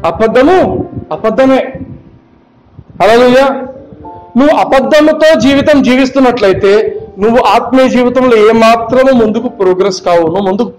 అబద్ధమే. హల్లెలూయా. నువ్వు అబద్ధముతో జీవితం జీవిస్తున్నట్లయితే నువ్వు ఆత్మీయ జీవితంలో ఏమాత్రము ముందుకు ప్రోగ్రెస్ కావు. నువ్వు ముందుకు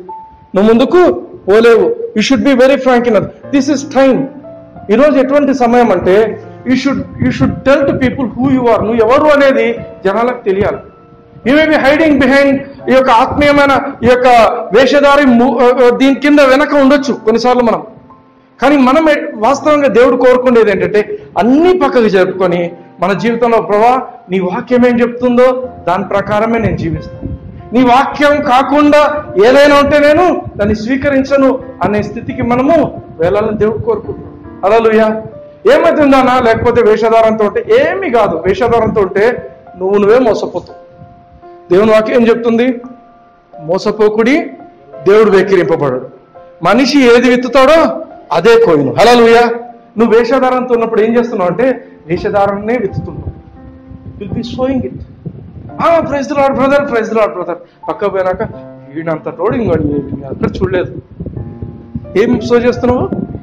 పోలేవు. You should be very frank in this is time. ఈరోజు ఎటువంటి సమయం అంటే you should tell to people who you are. నువ్వు ఎవరు అనేది జనాలకు తెలియాలి. You may be hiding behind ఈ యొక్క ఆత్మీయమైన ఈ యొక్క వేషధారి దీని కింద వెనక ఉండొచ్చు కొన్నిసార్లు మనం. కానీ మనం వాస్తవంగా దేవుడు కోరుకునేది ఏంటంటే అన్ని పక్కకు జరుపుకొని మన జీవితంలో ప్రభా నీ వాక్యం ఏం చెప్తుందో దాని ప్రకారమే నేను జీవిస్తాను, నీ వాక్యం కాకుండా ఏదైనా ఉంటే నేను దాన్ని స్వీకరించను అనే స్థితికి మనము వెళ్ళాలని దేవుడు కోరుకుంటున్నాం. హల్లెలూయా. ఏమవుతుందన్నా? లేకపోతే వేషధారంతో ఉంటే ఏమీ కాదు. వేషధారంతో ఉంటే నువ్వే మోసపోతావు. దేవుని వాక్యం ఏం చెప్తుంది? మోసపోకుడి, దేవుడు వెక్కిరింపబడడు. మనిషి ఏది విత్తుతాడో అదే కోయును. హల్లెలూయా. నువ్వు వేషధారంతో ఉన్నప్పుడు ఏం చేస్తున్నావు అంటే వేషధారాన్నే విత్తుతున్నావు. Will be showing it. Praise the Lord brother, praise the Lord brother. పక్క పోయినాక వీడంత రోడింగ్ అక్కడ చూడలేదు. ఏం సో చేస్తున్నావు?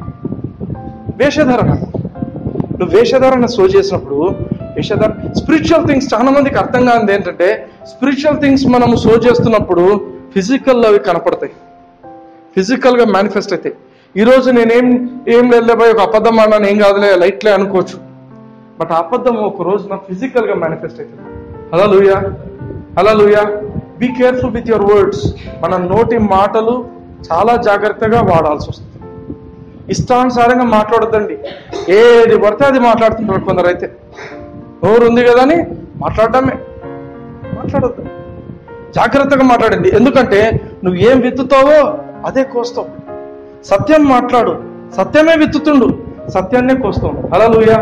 వేషధారణ. నువ్వు వేషధారణ సో చేసినప్పుడు స్పిరిచువల్ థింగ్స్ చాలా మందికి అర్థం కానిది ఏంటంటే స్పిరిచువల్ థింగ్స్ మనము సో చేస్తున్నప్పుడు ఫిజికల్లో అవి కనపడతాయి, ఫిజికల్ గా మేనిఫెస్ట్ అవుతాయి. ఈరోజు ఏం లేకపోయి ఒక అబద్ధం అన్నాను, ఏం కాదులే, లైట్లే అనుకోవచ్చు. బట్ ఆ అబద్ధం ఒక రోజు నా ఫిజికల్ గా మేనిఫెస్ట్ అవుతుంది. Hallelujah. Hallelujah. Be careful with your words. మన నోటి మాటలు చాలా జాగ్రత్తగా వాడాల్సి వస్తుంది. ఇష్టానుసారంగా మాట్లాడొద్దండి. ఏది పడితే అది మాట్లాడుతుంటారు కొందరు. అయితే నోరు ఉంది కదా అని మాట్లాడొద్దు. జాగ్రత్తగా మాట్లాడండి. ఎందుకంటే నువ్వు ఏం విత్తుతావో అదే కోస్తావు. సత్యం మాట్లాడు, సత్యమే విత్తుతుండు, సత్యాన్నే కోస్తావు. హల్లెలూయా.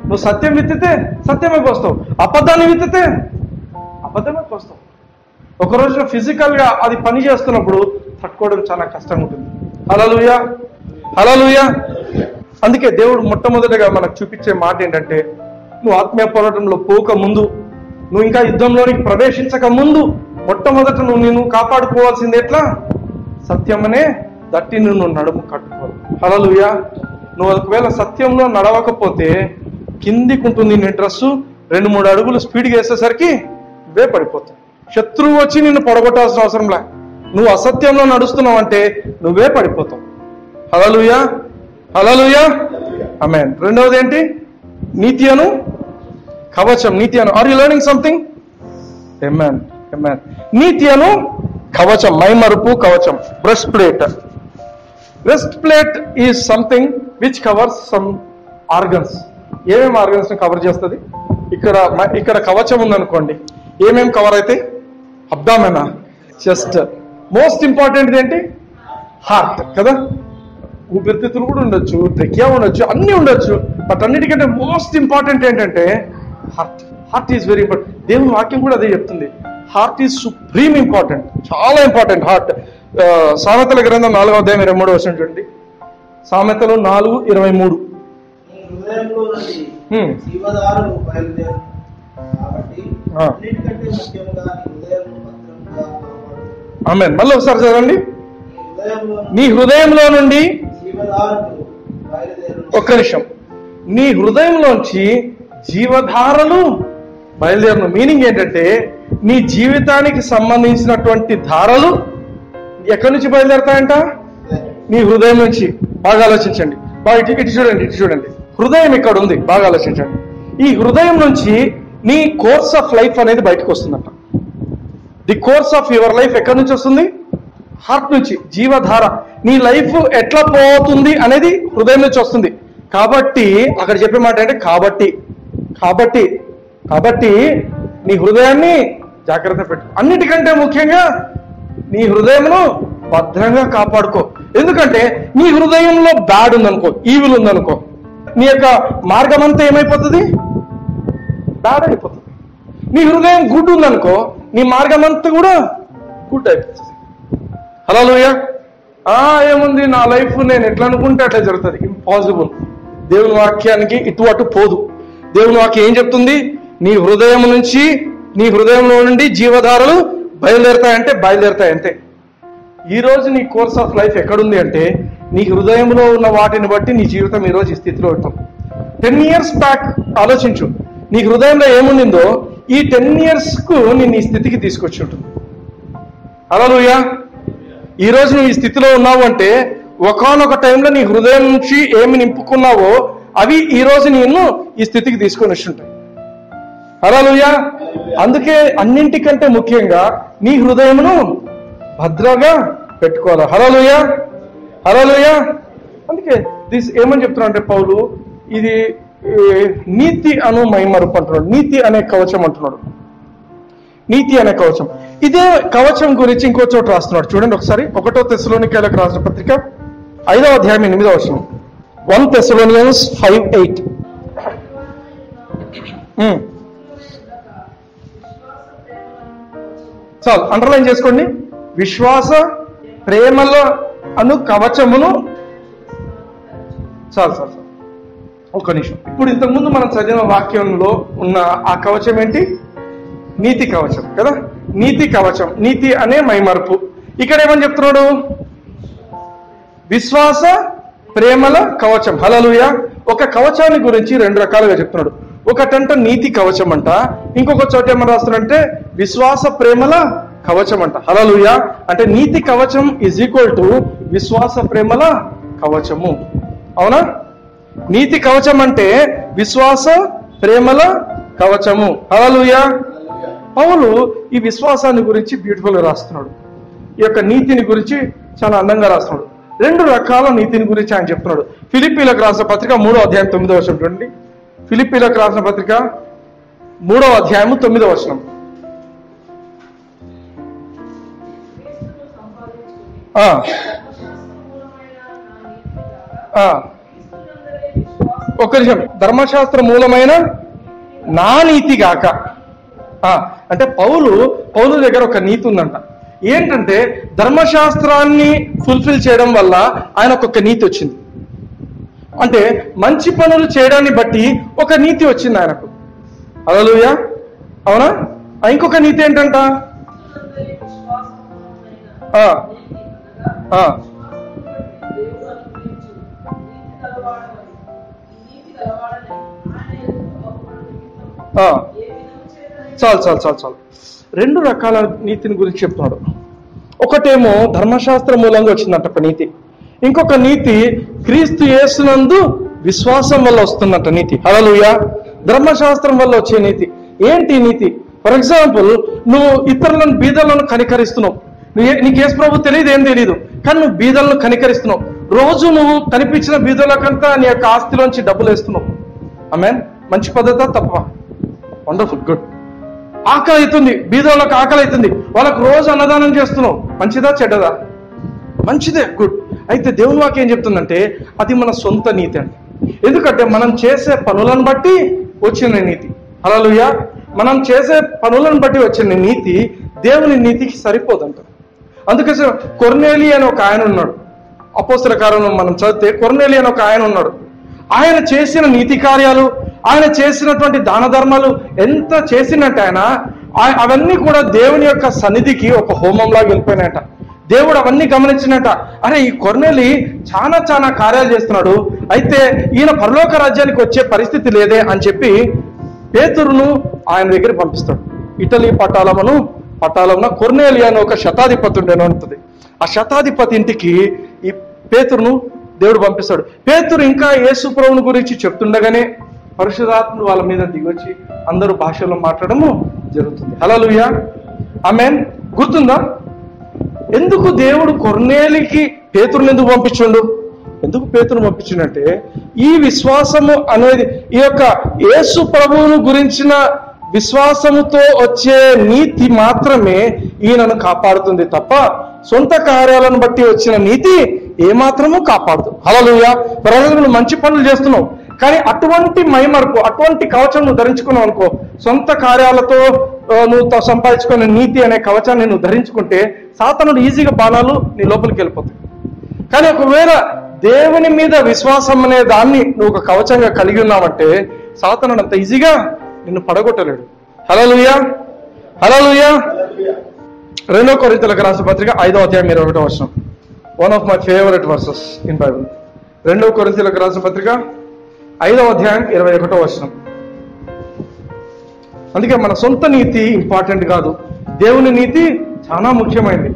నువ్వు సత్యం విత్తితే సత్యమే కోస్తావు, అబద్ధాన్ని విత్తితే అబద్ధమే కోస్తావు. ఒక రోజున ఫిజికల్గా అది పని చేస్తున్నప్పుడు తట్టుకోవడం చాలా కష్టంగా ఉంటుంది. హల్లెలూయా, హల్లెలూయా. అందుకే దేవుడు మొట్టమొదటిగా మనకు చూపించే మాట ఏంటంటే, నువ్వు ఆత్మీయ పోరాటంలో పోక ముందు, నువ్వు ఇంకా యుద్ధంలోనికి ప్రవేశించక ముందు మొట్టమొదట నువ్వు నేను కాపాడుకోవాల్సింది ఎట్లా? సత్యమనే దట్టి నువ్వు నడుము కట్టుకోవాలి. హల్లెలూయా. నువ్వు ఒకవేళ సత్యంలో నడవకపోతే కిందికి ఉంటుంది నీ డ్రెస్సు, 2-3 అడుగులు స్పీడ్గా వేసేసరికి ఇవే పడిపోతావు. శత్రువు వచ్చి నిన్ను పొడగొట్టాల్సిన అవసరంలే. నువ్వు అసత్యంలో నడుస్తున్నావు అంటే నువ్వే పడిపోతావు. హల్లెలూయా, హల్లెలూయా, ఆమేన్. రెండవది ఏంటి? నీతి అను కవచం. నీతి అను, are you learning something? Amen, amen. నీతి అను కవచం, మైమరుపు కవచం, breast plate. Breast plate is something which covers some organs. ఏమేమి ఆర్గన్స్ ని కవర్ చేస్తుంది? ఇక్కడ కవచం ఉందనుకోండి, ఏమేమి కవర్ అయితే? అబ్డామెనా, చెస్ట్. మోస్ట్ ఇంపార్టెంట్ ఏంటి? హార్ట్ కదా. ఊపిరితిత్తులు కూడా ఉండొచ్చు, ట్రెకియా ఉండొచ్చు, అన్ని ఉండొచ్చు. బట్ అన్నిటికంటే మోస్ట్ ఇంపార్టెంట్ ఏంటంటే heart. Heart is very important. దేవుని వాక్యం కూడా అదే చెప్తుంది. హార్ట్ ఈజ్ సుప్రీం ఇంపార్టెంట్, చాలా ఇంపార్టెంట్ హార్ట్. సామెతల గ్రంథం 4వ అధ్యాయం 23వ వచనం చూడండి. సామెతలు 4:23. ఆమేన్. మళ్ళీ ఒకసారి చదవండి. నీ హృదయంలో నుండి, ఒక్క నిమిషం, నీ హృదయంలోంచి జీవధారలు బయలుదేరను. మీనింగ్ ఏంటంటే నీ జీవితానికి సంబంధించినటువంటి ధారలు ఎక్కడి నుంచి బయలుదేరతాయంట? నీ హృదయం నుంచి. బాగా ఆలోచించండి. బాగా ఇటు చూడండి, ఇటు చూడండి. హృదయం ఇక్కడ ఉంది, బాగా ఆలోచించండి. ఈ హృదయం నుంచి నీ కోర్స్ ఆఫ్ లైఫ్ అనేది బయటకు వస్తుందంట. The course of your life ఎక్కడి నుంచి వస్తుంది? హార్ట్ నుంచి. జీవధార, నీ లైఫ్ ఎట్లా పోతుంది అనేది హృదయం నుంచి వస్తుంది. కాబట్టి అక్కడ చెప్పే మాట అంటే కాబట్టి నీ హృదయాన్ని జాగ్రత్త పెట్టు. అన్నిటికంటే ముఖ్యంగా నీ హృదయంను భద్రంగా కాపాడుకో. ఎందుకంటే నీ హృదయంలో బ్యాడ్ ఉందనుకో, ఈవిల్ ఉందనుకో, నీ యొక్క మార్గం అంతా ఏమైపోతుంది? బ్యాడ్ అయిపోతుంది. నీ హృదయం గుడ్ ఉందనుకో, నీ మార్గం అంతా కూడా గుడ్ అయిపోతుంది. హల్లెలూయా. ఏముంది, నా లైఫ్ నేను ఎట్లా అనుకుంటే అట్లా జరుగుతుంది. ఇంపాసిబుల్. దేవుని వాక్యానికి ఇటు అటు పోదు. దేవుని వాక్యం ఏం చెప్తుంది? నీ హృదయం నుంచి, నీ హృదయంలో నుండి జీవధారలు బయలుదేరుతాయంటే బయలుదేరుతాయి అంతే. ఈ రోజు నీ కోర్స్ ఆఫ్ లైఫ్ ఎక్కడుంది అంటే నీ హృదయంలో ఉన్న వాటిని బట్టి నీ జీవితం ఈ రోజు ఈ స్థితిలో ఉంటుంది. 10 years బ్యాక్ ఆలోచించు, నీ హృదయంలో ఏముండిందో ఈ 10 years కు నేను ఈ స్థితికి తీసుకొచ్చి ఉంటుంది. హల్లెలూయా. ఈ రోజు నువ్వు ఈ స్థితిలో ఉన్నావు అంటే ఒకానొక టైంలో నీ హృదయం నుంచి ఏమి నింపుకున్నావో అవి ఈ రోజు నిన్ను ఈ స్థితికి తీసుకొని వచ్చుంటాయి. హల్లెలూయా. అందుకే అన్నింటికంటే ముఖ్యంగా నీ హృదయమును భద్రంగా పెట్టుకోవాలి. హల్లెలూయా, హల్లెలూయా. అందుకే ఏమని చెప్తున్నాడు అంటే పౌలు, ఇది నీతి అను మైమరుపు అంటున్నాడు. నీతి అనే కవచం అంటున్నాడు. నీతి అనే కవచం. ఇదే కవచం గురించి ఇంకో చోట రాస్తున్నాడు. చూడండి ఒకసారి. 1 తెస్సలోనికైలకు రాసిన పత్రిక 5వ అధ్యాయం 8వ వచనం. 1 Thessalonians 5:8. చాలు, అండర్లైన్ చేసుకోండి. విశ్వాస ప్రేమల అను కవచమును. చాలు చాలు చాలు, ఒక్క నిమిషం. ఇప్పుడు ఇంతకుముందు మనం చదివిన వాక్యంలో ఉన్న ఆ కవచం ఏంటి? నీతి కవచం కదా. నీతి కవచం, నీతి అనే మైమరుపు. ఇక్కడ ఏమని చెప్తున్నాడు? విశ్వాస ప్రేమల కవచం. హల్లెలూయా. ఒక కవచాన్ని గురించి 2 రకాలుగా చెప్తున్నాడు. ఒకటంట నీతి కవచం అంట, ఇంకొక చోట ఏమని రాస్తున్నాడంటే విశ్వాస ప్రేమల కవచం అంట. హల్లెలూయా. అంటే నీతి కవచం ఈజ్ ఈక్వల్ టు విశ్వాస ప్రేమల కవచము. అవునా? నీతి కవచం అంటే విశ్వాస ప్రేమల కవచము. హల్లెలూయా. పౌలు ఈ విశ్వాసాన్ని గురించి బ్యూటిఫుల్ గా రాస్తున్నాడు. ఈ యొక్క నీతిని గురించి చాలా అందంగా రాస్తున్నాడు. 2 రకాల నీతిని గురించి ఆయన చెప్తున్నాడు. ఫిలిప్పీలకు రాసిన పత్రిక 3వ అధ్యాయం 9వ వచనం చూడండి. ఫిలిప్పీలకు రాసిన పత్రిక 3వ అధ్యాయం 9వ వచనం. ఒక నిమిషం, ధర్మశాస్త్ర మూలమైన నా నీతి గాక. అంటే పౌలు దగ్గర ఒక నీతి ఉందంట. ఏంటంటే ధర్మశాస్త్రాన్ని ఫుల్ఫిల్ చేయడం వల్ల ఆయనకు ఒక నీతి వచ్చింది. అంటే మంచి పనులు చేయడాన్ని బట్టి ఒక నీతి వచ్చింది ఆయనకు. హల్లెలూయా, అవునా? ఇంకొక నీతి ఏంటంట? చాలు 2 రకాల నీతిని గురించి చెప్తున్నాడు. ఒకటేమో ధర్మశాస్త్ర మూలంగా వచ్చిందంట ఒక నీతి. ఇంకొక నీతి క్రీస్తు యేసునందు విశ్వాసం వల్ల వస్తుందంట నీతి. హల్లెలూయా. ధర్మశాస్త్రం వల్ల వచ్చే నీతి ఏంటి నీతి? ఫర్ ఎగ్జాంపుల్, నువ్వు ఇతరులను బీదలను కనికరిస్తున్నావు. నీకు యేసు ప్రభు తెలియదు, ఏం తెలియదు, కానీ నువ్వు బీదలను కనికరిస్తున్నావు. రోజు నువ్వు కనిపించిన బీదలకంతా నీ యొక్క ఆస్తిలోంచి డబ్బులు వేస్తున్నావు. ఆమేన్. మంచి పద్ధత తప్ప? Wonderful, good. ఆకలి అవుతుంది, బీదోళ్ళకి ఆకలి అవుతుంది, వాళ్ళకు రోజు అన్నదానం చేస్తున్నావు. మంచిదా చెడ్డదా? మంచిదే, గుడ్. అయితే దేవుని వాక్యం ఏం చెప్తుందంటే అది మన సొంత నీతి అండి. ఎందుకంటే మనం చేసే పనులను బట్టి వచ్చిన నీతి. హల్లెలూయా. మనం చేసే పనులను బట్టి వచ్చిన నీతి దేవుని నీతికి సరిపోదంట. అందుకే కొర్నేలి అని ఒక ఆయన ఉన్నాడు. అపోస్తల కార్యంలో మనం చదివితే కొర్నేలి అని ఒక ఆయన ఉన్నాడు. ఆయన చేసిన నీతి కార్యాలు, ఆయన చేసినటువంటి దాన ధర్మాలు ఎంత చేసినట్టు అవన్నీ కూడా దేవుని యొక్క సన్నిధికి ఒక హోమంలాగా వెళ్ళిపోయినట్ట. దేవుడు అవన్నీ గమనించినట్ట. అరే, ఈ కొర్నేలి చాలా కార్యాలు చేస్తున్నాడు, అయితే ఈయన పరలోక రాజ్యానికి వచ్చే పరిస్థితి లేదే అని చెప్పి పేతురును ఆయన దగ్గర పంపిస్తాడు. ఇటలీ పట్టాలమున కొర్నేలి అని ఒక శతాధిపతి ఉండేను ఉంటుంది. ఆ శతాధిపతి ఇంటికి ఈ పేతురును దేవుడు పంపిస్తాడు. పేతురు ఇంకా యేసు ప్రభువుని గురించి చెప్తుండగానే పరిశుద్ధాత్ముడు వాళ్ళ మీద దిగొచ్చి అందరూ భాషల్లో మాట్లాడము జరుగుతుంది. హల్లెలూయా, ఆమేన్. గుర్తుందా ఎందుకు దేవుడు కొర్నేలికి పేతురుని ఎందుకు పంపించుండు? ఎందుకు పేతురుని పంపించిండంటే ఈ విశ్వాసము అనేది, ఈ యొక్క యేసు ప్రభువును గురించిన విశ్వాసముతో వచ్చే నీతి మాత్రమే ఈయనను కాపాడుతుంది తప్ప సొంత కార్యాలను బట్టి వచ్చిన నీతి ఏమాత్రమూ కాపాడదు. హల్లెలూయా. ప్రజలు మంచి పనులు చేస్తున్నావు, కానీ అటువంటి మైమరుపు, అటువంటి కవచం నువ్వు ధరించుకున్నావు అనుకో, సొంత కార్యాలతో నువ్వు సంపాదించుకునే నీతి అనే కవచాన్ని నువ్వు ధరించుకుంటే సాతానుడు ఈజీగా బాణాలు నీ లోపలికి వెళ్ళిపోతాయి. కానీ ఒకవేళ దేవుని మీద విశ్వాసం అనే దాన్ని నువ్వు ఒక కవచంగా కలిగి ఉన్నావంటే సాతానుడు అంత ఈజీగా నిన్ను పడగొట్టలేడు. హల్లెలూయా, హల్లెలూయా. 2 కొరింథీయులకు రాసిన పత్రిక 5వ అధ్యాయం 21వ వచనం. One of my favourite verses in Bible. 2 కొరింథీయులకు రాసిన పత్రిక 5వ అధ్యాయం 21వ వచనం. అందుకే మన సొంత నీతి ఇంపార్టెంట్ కాదు, దేవుని నీతి చాలా ముఖ్యమైనది.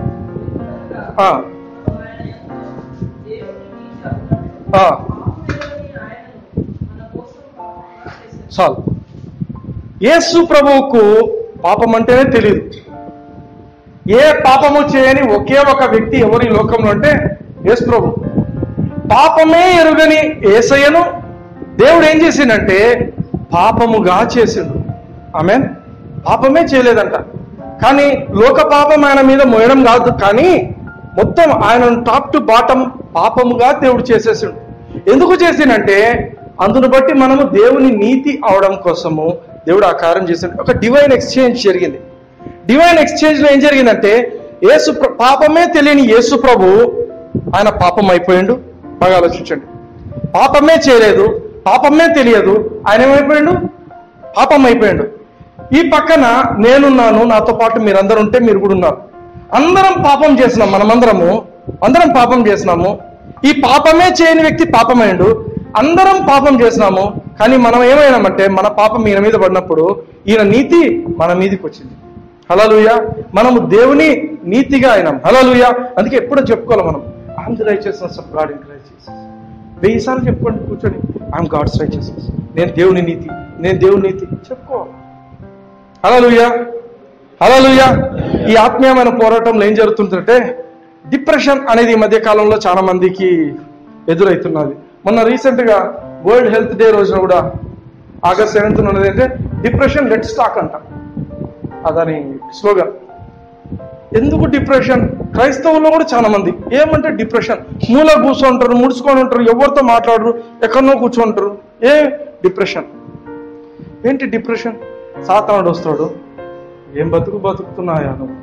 చాలు. యేసు ప్రభువుకు పాపం అంటేనే తెలియదు. ఏ పాపము చేయని ఒకే ఒక వ్యక్తి ఎవరి లోకంలో అంటే యేసు ప్రభు. పాపమే ఎరుగని యేసయ్యను దేవుడు ఏం చేసిండంటే పాపముగా చేసిండు. ఆమేన్. పాపమే చేయలేదంట, కానీ లోక పాపం ఆయన మీద మోయడం కాదు, కానీ మొత్తం ఆయన టాప్ టు బాటం పాపముగా దేవుడు చేసేసిండు. ఎందుకు చేసిండంటే అందును బట్టి మనము దేవుని నీతి అవడం కోసము దేవుడు ఆ కార్యం చేసిండు. ఒక డివైన్ ఎక్స్చేంజ్ జరిగింది. డివైన్ ఎక్స్చేంజ్ లో ఏం జరిగిందంటే పాపమే తెలియని యేసు ప్రభు ఆయన పాపం అయిపోయిండు. బాగా ఆలోచించండి. పాపమే చేయలేదు, పాపమే తెలియదు, ఆయన ఏమైపోయాడు? పాపం అయిపోయాడు. ఈ పక్కన నేనున్నాను, నాతో పాటు మీరందరూ ఉంటే మీరు కూడా ఉన్నారు. అందరం పాపం చేసినాం, అందరం పాపం చేసినాము. ఈ పాపమే చేయని వ్యక్తి పాపమైండు, అందరం పాపం చేసినాము. కానీ మనం ఏమైనామంటే మన పాపం ఈయన మీద పడినప్పుడు ఈయన నీతి మన మీదకి వచ్చింది. హల్లెలూయా. మనము దేవుని నీతిగా అయినాం. హల్లెలూయా. అందుకే ఎప్పుడూ చెప్పుకోవాలి మనం, I'm the righteousness of God in Christ Jesus. 1000 సార్లు చెప్పుకోండి కూర్చొని, ఐఎమ్ గాడ్స్ రైచియస్నెస్, నేను దేవుని నీతి, నేను దేవుని నీతి చెప్పుకోవాలి. హల్లెలూయా, హల్లెలూయా. ఈ ఆత్మీయమైన పోరాటంలో ఏం జరుగుతుందంటే డిప్రెషన్ అనేది ఈ మధ్య కాలంలో చాలా మందికి ఎదురవుతున్నది. మొన్న రీసెంట్ గా వరల్డ్ హెల్త్ డే రోజున కూడా ఆగస్ట్ 7th ఉన్నది అంటే డిప్రెషన్ లెట్స్ టాక్ అంట, అదని స్లోగన్. ఎందుకు డిప్రెషన్? క్రైస్తవుల్లో కూడా చాలా మంది ఏమంటే డిప్రెషన్, మూల కూర్చుంటారు, ముడుచుకొని ఉంటారు, ఎవరితో మాట్లాడరు, ఎక్కడనో కూర్చుంటారు. డిప్రెషన్. ఏంటి డిప్రెషన్? సాతానుడు వస్తాడు, ఏం బతుకుతున్నాయా నువ్వు?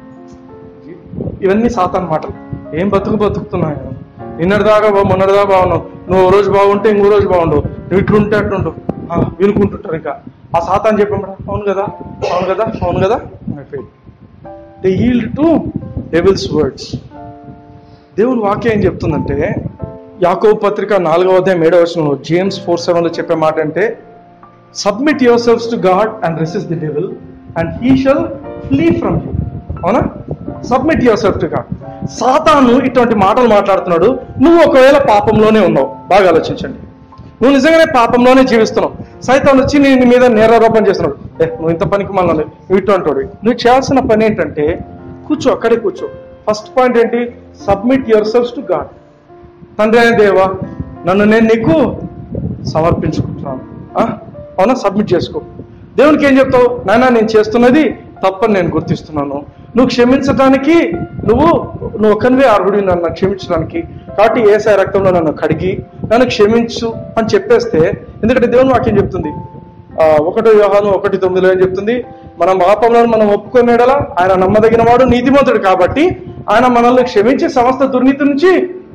ఇవన్నీ సాతాను మాటలు. ఏం బతుకుతున్నాయా? నిన్నటిదాకా మొన్నటిదాకా బాగున్నావు, నువ్వు ఓ రోజు బాగుంటే ఇంకో రోజు బాగుండవు, నువ్వు ఇట్లుంటే అట్లుండు వినుకుంటుంటారు. ఇంకా ఆ సాతాను చెప్పాడు, అవును కదా అవును కదా అవును కదా. They yield to devil's words. దేవుని వాక్యం ఏం చెప్తుందంటే, యాకోబు పత్రిక 4వ అధ్యాయం 7వ వచనంలో, జేమ్స్ 4:7 చెప్పే మాట అంటే, submit yourselves to God and resist the devil and he shall flee from you. అవునా? Submit yourself to God. సాతాను ఇటువంటి మాటలు మాట్లాడుతున్నాడు. నువ్వు ఒకవేళ పాపంలోనే ఉన్నావు, బాగా ఆలోచించండి. నువ్వు నిజంగానే పాపంలోనే జీవిస్తున్నావు. సైతాను వచ్చి నీ మీద నేరారోపణ చేస్తున్నాడు, నువ్వు ఇంత పనికి మళ్ళీ నువ్వు ఇటువంటి. నువ్వు చేయాల్సిన పని ఏంటంటే కూర్చో, అక్కడే కూర్చో. ఫస్ట్ పాయింట్ ఏంటి? Submit yourselves to God. తండ్రి అయిన దేవా, నన్ను నేను నీకు సమర్పించుకుంటున్నాను. అవునా? సబ్మిట్ చేసుకో. దేవునికి ఏం చెప్తావు? నాయనా, నేను చేస్తున్నది తప్పని నేను గుర్తిస్తున్నాను, నువ్వు క్షమించడానికి నువ్వు ఒకరివే అర్హుడి నన్ను క్షమించడానికి, కాబట్టి యేసయ్య రక్తంలో నన్ను కడిగి నన్ను క్షమించు అని చెప్పేస్తే, ఎందుకంటే దేవుని వాక్యం చెప్తుంది 1 యోహాను 1:9 ఏం చెప్తుంది? మన పాపంలో మనం ఒప్పుకునేడలా ఆయన నమ్మదగిన వాడు, నీతిమంతుడు, కాబట్టి ఆయన మనల్ని క్షమించి సమస్త దుర్నీతి నుంచి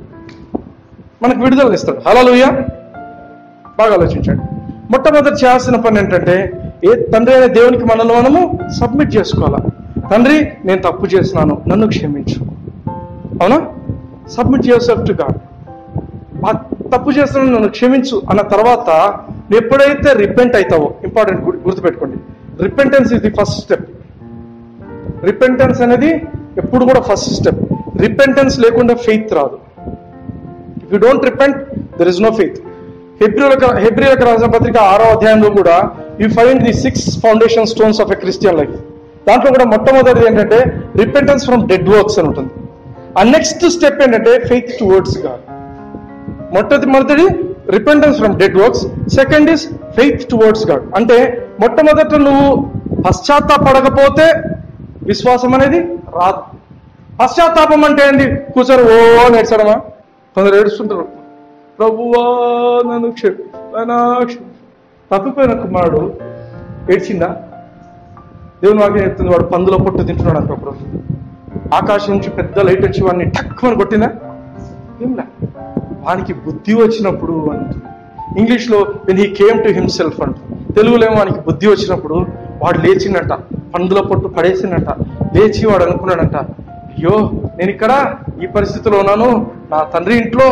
మనకు విడుదలనిస్తాడు. హల్లెలూయా. బాగా ఆలోచించండి. మొట్టమొదటి చేయాల్సిన పని ఏంటంటే, తండ్రి అయిన దేవునికి మనల్ని మనము సబ్మిట్ చేసుకోవాలా. తండ్రి, నేను తప్పు చేస్తున్నాను, నన్ను క్షమించు. అవునా? Submit yourself to God. తప్పు చేస్తున్నాను, నన్ను క్షమించు అన్న తర్వాత నువ్వు ఎప్పుడైతే రిపెంట్ అవుతావో, ఇంపార్టెంట్ గుర్తుపెట్టుకోండి, repentance is the first step. Repentance అనేది ఎప్పుడు కూడా ఫస్ట్ స్టెప్. రిపెంటెన్స్ లేకుండా ఫెయిత్ రాదు. If you don't repent, there is no faith. హెబ్రీయులకు రాసిన పత్రిక 6వ అధ్యాయంలో కూడా you find the 6 foundation stones of a Christian life. దాంట్లో కూడా మొట్టమొదటిది ఏంటంటే రిపెంటెన్స్ ఫ్రమ్ డెడ్ వర్క్స్ అని ఉంటుంది. ఆ నెక్స్ట్ స్టెప్ ఏంటంటే ఫెయిత్ టువర్డ్స్ గాడ్. మొట్టమొదటిది repentance from dead works, second is faith towards God. అంటే మొట్టమొదట నువ్వు పశ్చాత్తాపడకపోతే విశ్వాసం అనేది రాదు. పశ్చాత్తాపం అంటే ఏంది? కూర్చొని ఓ నేర్చడమా? కొందరు ఏడుస్తుంటారు, ప్రభువా నన్ను తప్పిపోయిన కుమారుడు ఏడ్చిందా? దేవుని వాక్యం చెప్తుంది, వాడు పందుల పొట్టు తింటున్నాడు అంట. ఒకరోజు ఆకాశం నుంచి పెద్ద లైట్ వచ్చి వాడిని టక్కుమని కొట్టిందా? ఏంలా వానికి బుద్ధి వచ్చినప్పుడు అంటుంది. ఇంగ్లీష్లో when he came to himself అంటుంది. తెలుగులో ఏమో వానికి బుద్ధి వచ్చినప్పుడు వాడు లేచిండట, పందుల పొట్టు పడేసిండట. లేచి వాడు అనుకున్నాడంట, అయ్యో నేను ఇక్కడ ఈ పరిస్థితిలో ఉన్నాను, నా తండ్రి ఇంట్లో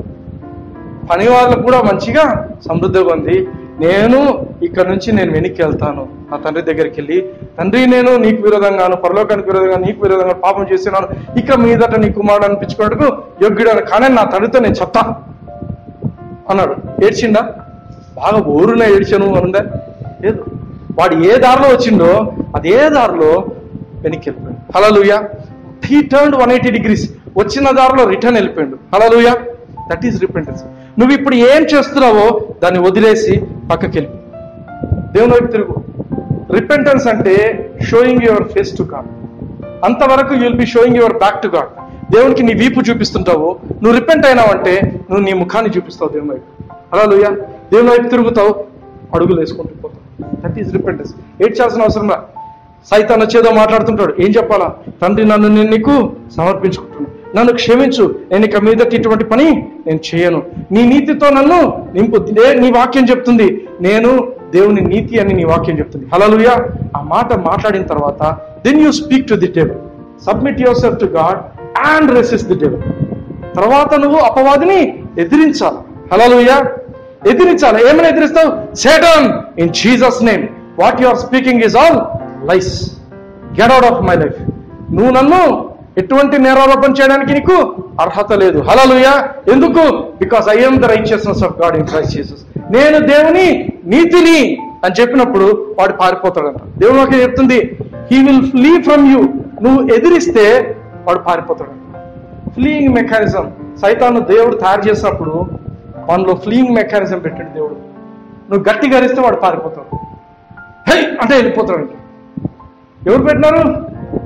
పని వాళ్ళకు కూడా మంచిగా సమృద్ధిగా ఉంది, నేను ఇక్కడ నుంచి నేను వెనక్కి వెళ్తాను నా తండ్రి దగ్గరికి వెళ్ళి, తండ్రి నేను నీకు విరోధంగాను, పరలోకానికి విరోధంగా నీకు విరోధంగా పాపం చేస్తున్నాను, ఇక మీదట నీ కుమారుడు అనిపించుకోవడానికి యోగ్యుడు, కానీ నా తండ్రితో నేను చెప్తా అన్నాడు. ఏడ్చిండా? బాగా ఓరున ఏడ్చాను అనుందా? లేదు. వాడు ఏ దారిలో వచ్చిండో అదే దారిలో వెనక్కి వెళ్ళిపోయాడు. హల్లెలూయా. He turned 180 degrees. వచ్చిన దారిలో రిటర్న్ వెళ్ళిపోయాడు. హల్లెలూయా. That is repentance. నువ్వు ఇప్పుడు ఏం చేస్తున్నావో దాన్ని వదిలేసి పక్కకి వెళ్ళి దేవుని వైపు తిరుగు. రిపెంటెన్స్ అంటే showing your face to God. అంతవరకు you will be showing your back to God. దేవునికి నీ వీపు చూపిస్తుంటావు. నువ్వు రిపెంట్ అయినావంటే నువ్వు నీ ముఖాన్ని చూపిస్తావు దేవుని వైపు. హల్లెలూయా. దేవుని వైపు తిరుగుతావు, అడుగులు వేసుకుంటూ పోతావు. That is repentance. ఏడ్చాల్సిన అవసరంలా. సైతాన్ వచ్చేదో మాట్లాడుతుంటాడు, ఏం చెప్పాలా? తండ్రి, నన్ను నేను నీకు సమర్పించుకుంటున్నాను, నన్ను క్షమించు, నేను ఇక మీదట ఇటువంటి పని నేను చేయను, నీ నీతితో నన్ను నింపు. నీ వాక్యం చెప్తుంది నేను దేవుని నీతి అని నీ వాక్యం చెప్తుంది. హల్లెలూయా. ఆ మాట మాట్లాడిన తర్వాత then you speak to the devil. Submit yourself to God and resist the devil. తర్వాత నువ్వు అపవాదిని ఎదిరించాలి. హల్లెలూయా. ఎదిరించాలి. ఏమైనా ఎదిరిస్తావు? Satan, in Jesus name what you are speaking is all lies. Get out of my life. నువ్వు నన్ను ఎటువంటి నేరారోపణ చేయడానికి నీకు అర్హత లేదు. హల్లెలూయా. ఎందుకు? Because I am the righteousness of God in Christ Jesus. నేను దేవుని నీతిని అని చెప్పినప్పుడు వాడు పారిపోతాడంట. దేవుని వాక్యం చెప్తుంది, he will flee from you. నువ్వు ఎదిరిస్తే వాడు పారిపోతాడంట. ఫ్లీయింగ్ మెకానిజం సైతాను దేవుడు తయారు చేసినప్పుడు మనలో ఫ్లీయింగ్ మెకానిజం పెట్టాడు దేవుడు. నువ్వు గట్టిగా అరిస్తే వాడు పారిపోతాడు. హై అంటే వెళ్ళిపోతాడంట. ఎవరు పెట్టినారు?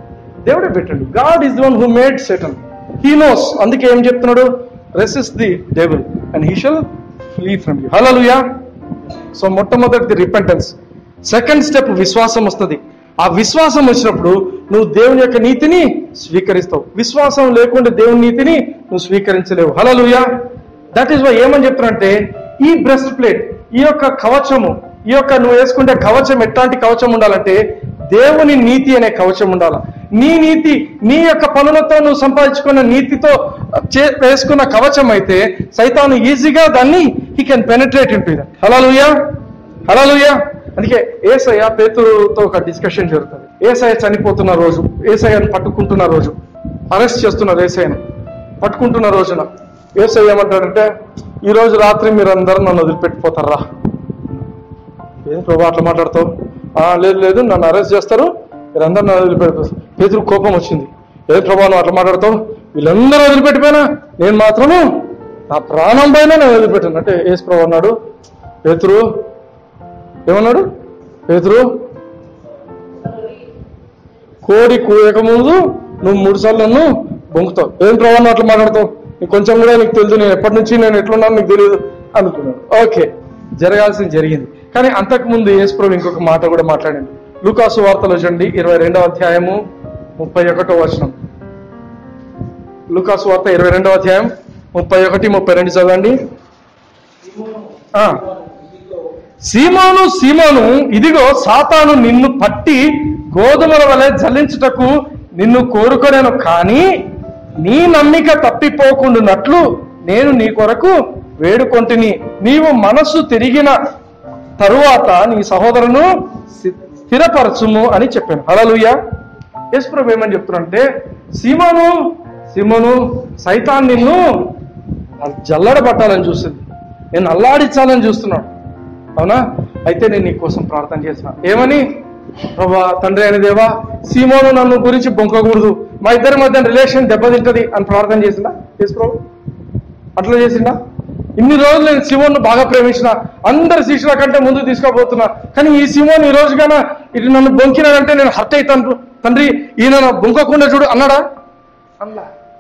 దేవుడే పెట్టండి. God is the one who made Satan. He knows. అందుకే ఏం చెప్తున్నాడు? Resist the devil and he shall flee from you. Hallelujah. So మొట్టమొదటిది రిపెంటెన్స్. సెకండ్ స్టెప్ విశ్వాసం వస్తుంది. ఆ విశ్వాసం వచ్చినప్పుడు నువ్వు దేవుని యొక్క నీతిని స్వీకరిస్తావు. విశ్వాసం లేకుండా దేవుని నీతిని నువ్వు స్వీకరించలేవు. హల్లెలూయా. దట్ ఈస్ వై ఏమని చెప్తారంటే ఈ బ్రెస్ట్ ప్లేట్, ఈ యొక్క కవచము, ఈ యొక్క నువ్వు వేసుకుంటే కవచం ఎట్లాంటి కవచం ఉండాలంటే దేవుని నీతి అనే కవచం ఉండాలి. నీ నీతి, నీ యొక్క పనులతో నువ్వు సంపాదించుకున్న నీతితో వేసుకున్న కవచం అయితే సైతాను ఈజీగా దాన్ని he can penetrate into that. Hallelujah. Hallelujah. అందుకే యేసయ్య పేతురుతో ఒక డిస్కషన్ జరుగుతుంది. యేసయ్య చనిపోతున్న రోజు, యేసయ్యను పట్టుకుంటున్న రోజు, అరెస్ట్ చేస్తున్నారు యేసయ్యను. పట్టుకుంటున్న రోజున యేసయ్య ఏమంటాడంటే, ఈ రోజు రాత్రి మీరందరూ నన్ను వదిలిపెట్టిపోతారా? ఏం ప్రభా అట్లా మాట్లాడతావు? లేదు లేదు, నన్ను అరెస్ట్ చేస్తారు, మీరందరూ నన్ను వదిలిపెట్టిపోతారు. పేతురు కోపం వచ్చింది. ఏ ప్రభా నువ్వు అట్లా మాట్లాడతావు? వీళ్ళందరూ వదిలిపెట్టిపోయినా నేను మాత్రము నా ప్రాణం పైన నేను వదిలిపెట్టాను అంటే యేసు ప్రభు అన్నాడు, పేతురు ఏమన్నాడు? పేతురు, కోడి కూయకముందు నువ్వు 3 సార్లు నన్ను బొంకుతావు. ఏం ప్రభావం నువ్వు అట్లా మాట్లాడతావు? నీకు కొంచెం కూడా నీకు తెలుసు, నేను ఎప్పటి నుంచి నేను ఎట్లున్నాను నీకు తెలియదు అనుకున్నాడు. ఓకే, జరగాల్సింది జరిగింది. కానీ అంతకుముందు యేసు ప్రభు ఇంకొక మాట కూడా మాట్లాడింది. లూకాసు వార్తలో చూడండి 22వ అధ్యాయము 31వ వచనం. లూకాసు వార్త 22వ అధ్యాయం 31, 32 చదవండి. సీమోను, సీమోను, ఇదిగో సాతాను నిన్ను పట్టి గోధుమల వలె జల్లించుటకు నిన్ను కోరుకొనేను, కానీ నీ నమ్మిక తప్పిపోకుండానట్లు నేను నీ కొరకు వేడుకొంటిని. నీవు మనస్సు తిరిగిన తరువాత నీ సహోదరును స్థిరపరచుము అని చెప్పాను. హల్లెలూయా. యేసు ప్రభు ఏమని చెప్తున్నారంటే, సీమోను, సీమోను, సైతాన్ నిన్ను జల్లడబట్టాలని చూస్తుంది, నేను అల్లాడించాలని చూస్తున్నాడు. అవునా? అయితే నేను నీ కోసం ప్రార్థన చేసిన. ఏమని? ప్రభా, తండ్రి అయిన దేవా, సీమోను నన్ను గురించి బొంకకూడదు, మా ఇద్దరి మధ్య రిలేషన్ దెబ్బతింటది అని ప్రార్థన చేసిందా యేసు ప్రభు? అట్లా చేసిందా? ఇన్ని రోజులు నేను సీమోను బాగా ప్రేమించిన, అందరి శిష్యుల కంటే ముందు తీసుకోబోతున్నా, కానీ ఈ సీమోను ఈ రోజుగానా ఇటు నన్ను బొంకినాడంటే నేను హర్ట్ అవుతాను, తండ్రి ఈయన బొంకకుండా చూడు అన్నాడా? అన్నా.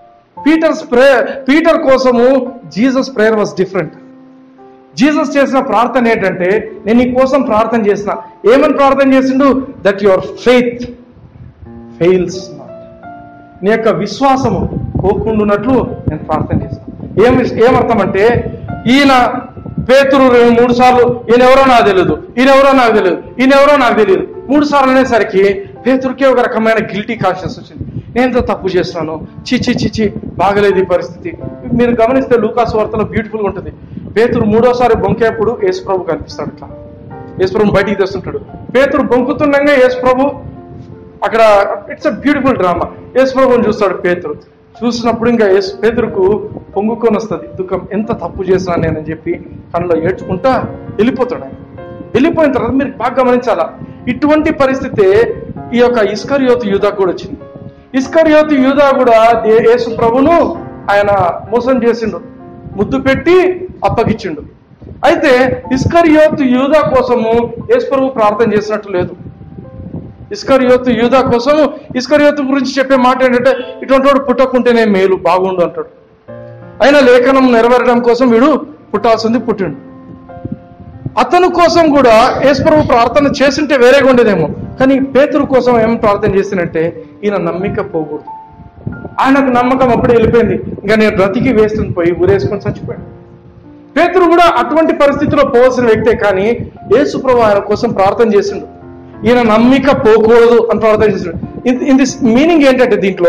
పీటర్ కోసము Jesus prayer was different. Jesus చేసిన ప్రార్థన ఏంటంటే, నేను నీ కోసం ప్రార్థన చేసిన. ఏమని ప్రార్థన చేసిండు? That your faith fails not. నీ యొక్క విశ్వాసము పోకుండాన్నట్లు నేను ప్రార్థన చేస్తాను. ఏమర్థం అంటే, ఈయన పేతురు 3 సార్లు ఈయన ఎవరో నాకు తెలియదు, ఈయన ఎవరో నాకు తెలియదు, ఈయన ఎవరో నాకు తెలియదు 3 సార్లు అనేసరికి పేతురుకే ఒక రకమైన గిల్టీ కాన్షియస్ వచ్చింది. నేనెంతో తప్పు చేస్తున్నాను, చిచి బాగలేదు ఈ పరిస్థితి. మీరు గమనిస్తే లూకాసు వార్తలో బ్యూటిఫుల్గా ఉంటుంది. పేతురు 3వసారి బొంకేప్పుడు యేసు ప్రభు కనిపిస్తాడు. ఇట్లా యేసు ప్రభు బయటికి తెస్తుంటాడు. పేతురు బొంకుతుండగా యేసు ప్రభు అక్కడ, it's a beautiful drama. Yesu ప్రభుని చూస్తాడు పేతురు. చూసినప్పుడు ఇంకా పేతురుకు పొంగుకొని వస్తుంది దుఃఖం, ఎంత తప్పు చేసినాను నేనని చెప్పి కళ్ళలో ఏడ్చుకుంటా వెళ్ళిపోతాడు. ఆయన వెళ్ళిపోయిన తర్వాత మీరు బాగా గమనించాలా, ఇటువంటి పరిస్థితే ఈ యొక్క ఇస్కరియోతు యూదాకు కూడా వచ్చింది. ఇస్కరియోతు యూదా కూడా యేసు ప్రభును ఆయన మోసం చేసిండు, ముద్దు పెట్టి అప్పగించిండు. అయితే ఇస్కరియోతు యూదా కోసము యేసు ప్రభు ప్రార్థన చేసినట్టు లేదు. ఇస్కరియోతు యూదా కోసం, ఇస్కరియోతు గురించి చెప్పే మాట ఏంటంటే, ఇటువంటి వాడు పుట్టకుంటేనే మేలు, బాగుండు అంటాడు. అయినా లేఖనం నెరవేరడం కోసం వీడు పుట్టాల్సింది పుట్టిండు. అతను కోసం కూడా యేసు ప్రభు ప్రార్థన చేస్తుంటే వేరేగా ఉండేదేమో, కానీ పేతురు కోసం ఏం ప్రార్థన చేసినంటే, ఈయన నమ్మిక పోకూడదు. ఆయనకు నమ్మకం అప్పుడే వెళ్ళిపోయింది, ఇంకా నేను బ్రతికి వేస్తుంది పోయి ఊరేసుకొని చచ్చిపోయాడు. పేతురు కూడా అటువంటి పరిస్థితిలో పోవాల్సిన వ్యక్తే, కానీ యేసు ప్రభు ఆయన కోసం ప్రార్థన చేసిండు. ఈయన నమ్మిక పోకూడదు అని ప్రార్థన చేసిండు. ఇన్ దిస్ మీనింగ్ ఏంటంటే, దీంట్లో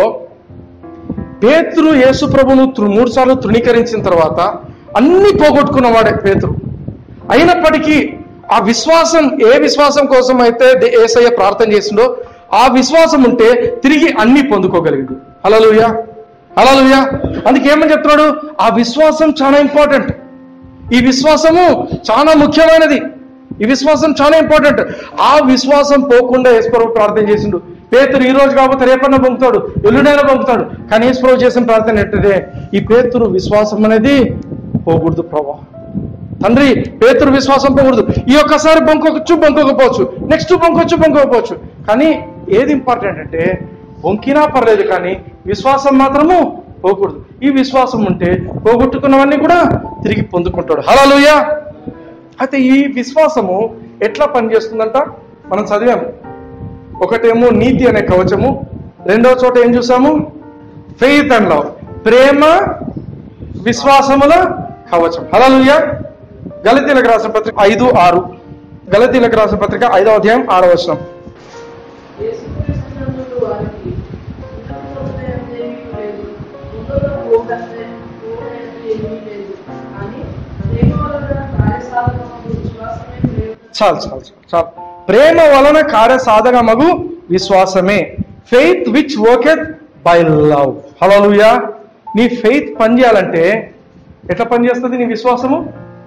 పేతురు యేసు ప్రభును 3 సార్లు తృణీకరించిన తర్వాత అన్ని పోగొట్టుకున్నవాడే పేతురు. అయినప్పటికీ ఆ విశ్వాసం, ఏ విశ్వాసం కోసం అయితే యేసయ్య ప్రార్థన చేసిండో ఆ విశ్వాసం ఉంటే తిరిగి అన్ని పొందుకోగలిగాడు. హల్లెలూయా, హల్లెలూయా. అందుకే ఏమని చెప్తున్నాడు? ఆ విశ్వాసం చాలా ఇంపార్టెంట్. ఈ విశ్వాసము చాలా ముఖ్యమైనది. ఈ విశ్వాసం చాలా ఇంపార్టెంట్. ఆ విశ్వాసం పోకుండా యేసు ప్రభు ప్రార్థన చేసిండు. పేతురు ఈ రోజు కాకపోతే రేపన్నా పొందుతాడు, ఎల్లుడైనా పొందుతాడు, కానీ యేసు ప్రభు చేసిన ప్రార్థన ఏంటంటే, ఈ పేతురు విశ్వాసం అనేది పోకూడదు ప్రభా. తండ్రి, పేతురు విశ్వాసం పోకూడదు. ఈ ఒక్కసారి బొంకొచ్చు, బొంకోకపోవచ్చు, నెక్స్ట్ బొంకొచ్చు, బొంకోకపోవచ్చు, కానీ ఏది ఇంపార్టెంట్ అంటే వంకినా పర్లేదు, కానీ విశ్వాసం మాత్రము పోకూడదు. ఈ విశ్వాసం ఉంటే పోగొట్టుకున్నవన్నీ కూడా తిరిగి పొందుకుంటాడు. హల్లెలూయా. అయితే ఈ విశ్వాసము ఎట్లా పనిచేస్తుందంట మనం చదివాము. ఒకటేమో నీతి అనే కవచము, రెండవ చోట ఏం చూసాము? ఫెయిత్ అండ్ లవ్, ప్రేమ విశ్వాసముల కవచం. హల్లెలూయా. గలతీయులకు రాసిన పత్రిక 5:6, గలతీయులకు రాసిన పత్రిక 5వ అధ్యాయం 6వ వచనం. చాలు చాలు చాలు. ప్రేమ వలన కార్యసాధకమగు విశ్వాసమే, faith which worketh by love. Hallelujah. నీ ఫెయిత్ పనిచేయాలంటే ఎట్లా పనిచేస్తుంది? నీ విశ్వాసము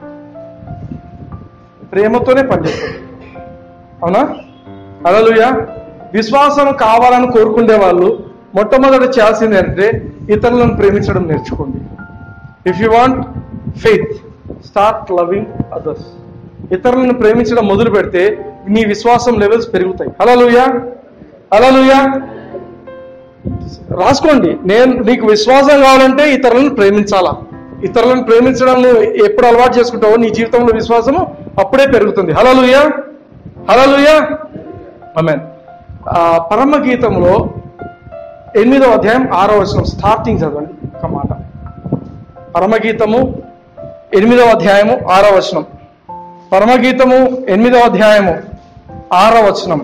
ప్రేమతోనే పనిచేస్తుంది. అవునా? హల్లెలూయా. విశ్వాసం కావాలని కోరుకునే వాళ్ళు మొట్టమొదటి చేయాల్సింది అంటే ఇతరులను ప్రేమించడం నేర్చుకోండి. If you want faith, start loving others. ఇతరులను ప్రేమించడం మొదలు పెడితే నీ విశ్వాసం లెవెల్స్ పెరుగుతాయి. హల్లెలూయా. హల్లెలూయా. రాసుకోండి. నీకు విశ్వాసం కావాలంటే ఇతరులను ప్రేమించాలా. ఇతరులను ప్రేమించడం ఎప్పుడు అలవాటు చేసుకుంటావో నీ జీవితంలో విశ్వాసము అప్పుడే పెరుగుతుంది. హల్లెలూయా. హల్లెలూయా. ఆమేన్. పరమగీతంలో 8వ అధ్యాయం 6వ వచనం స్టార్టింగ్ చదవండి ఒక మాట. పరమగీతము 8వ అధ్యాయము 6వ వచనం. పరమగీతము 8వ అధ్యాయము 6వ వచనం.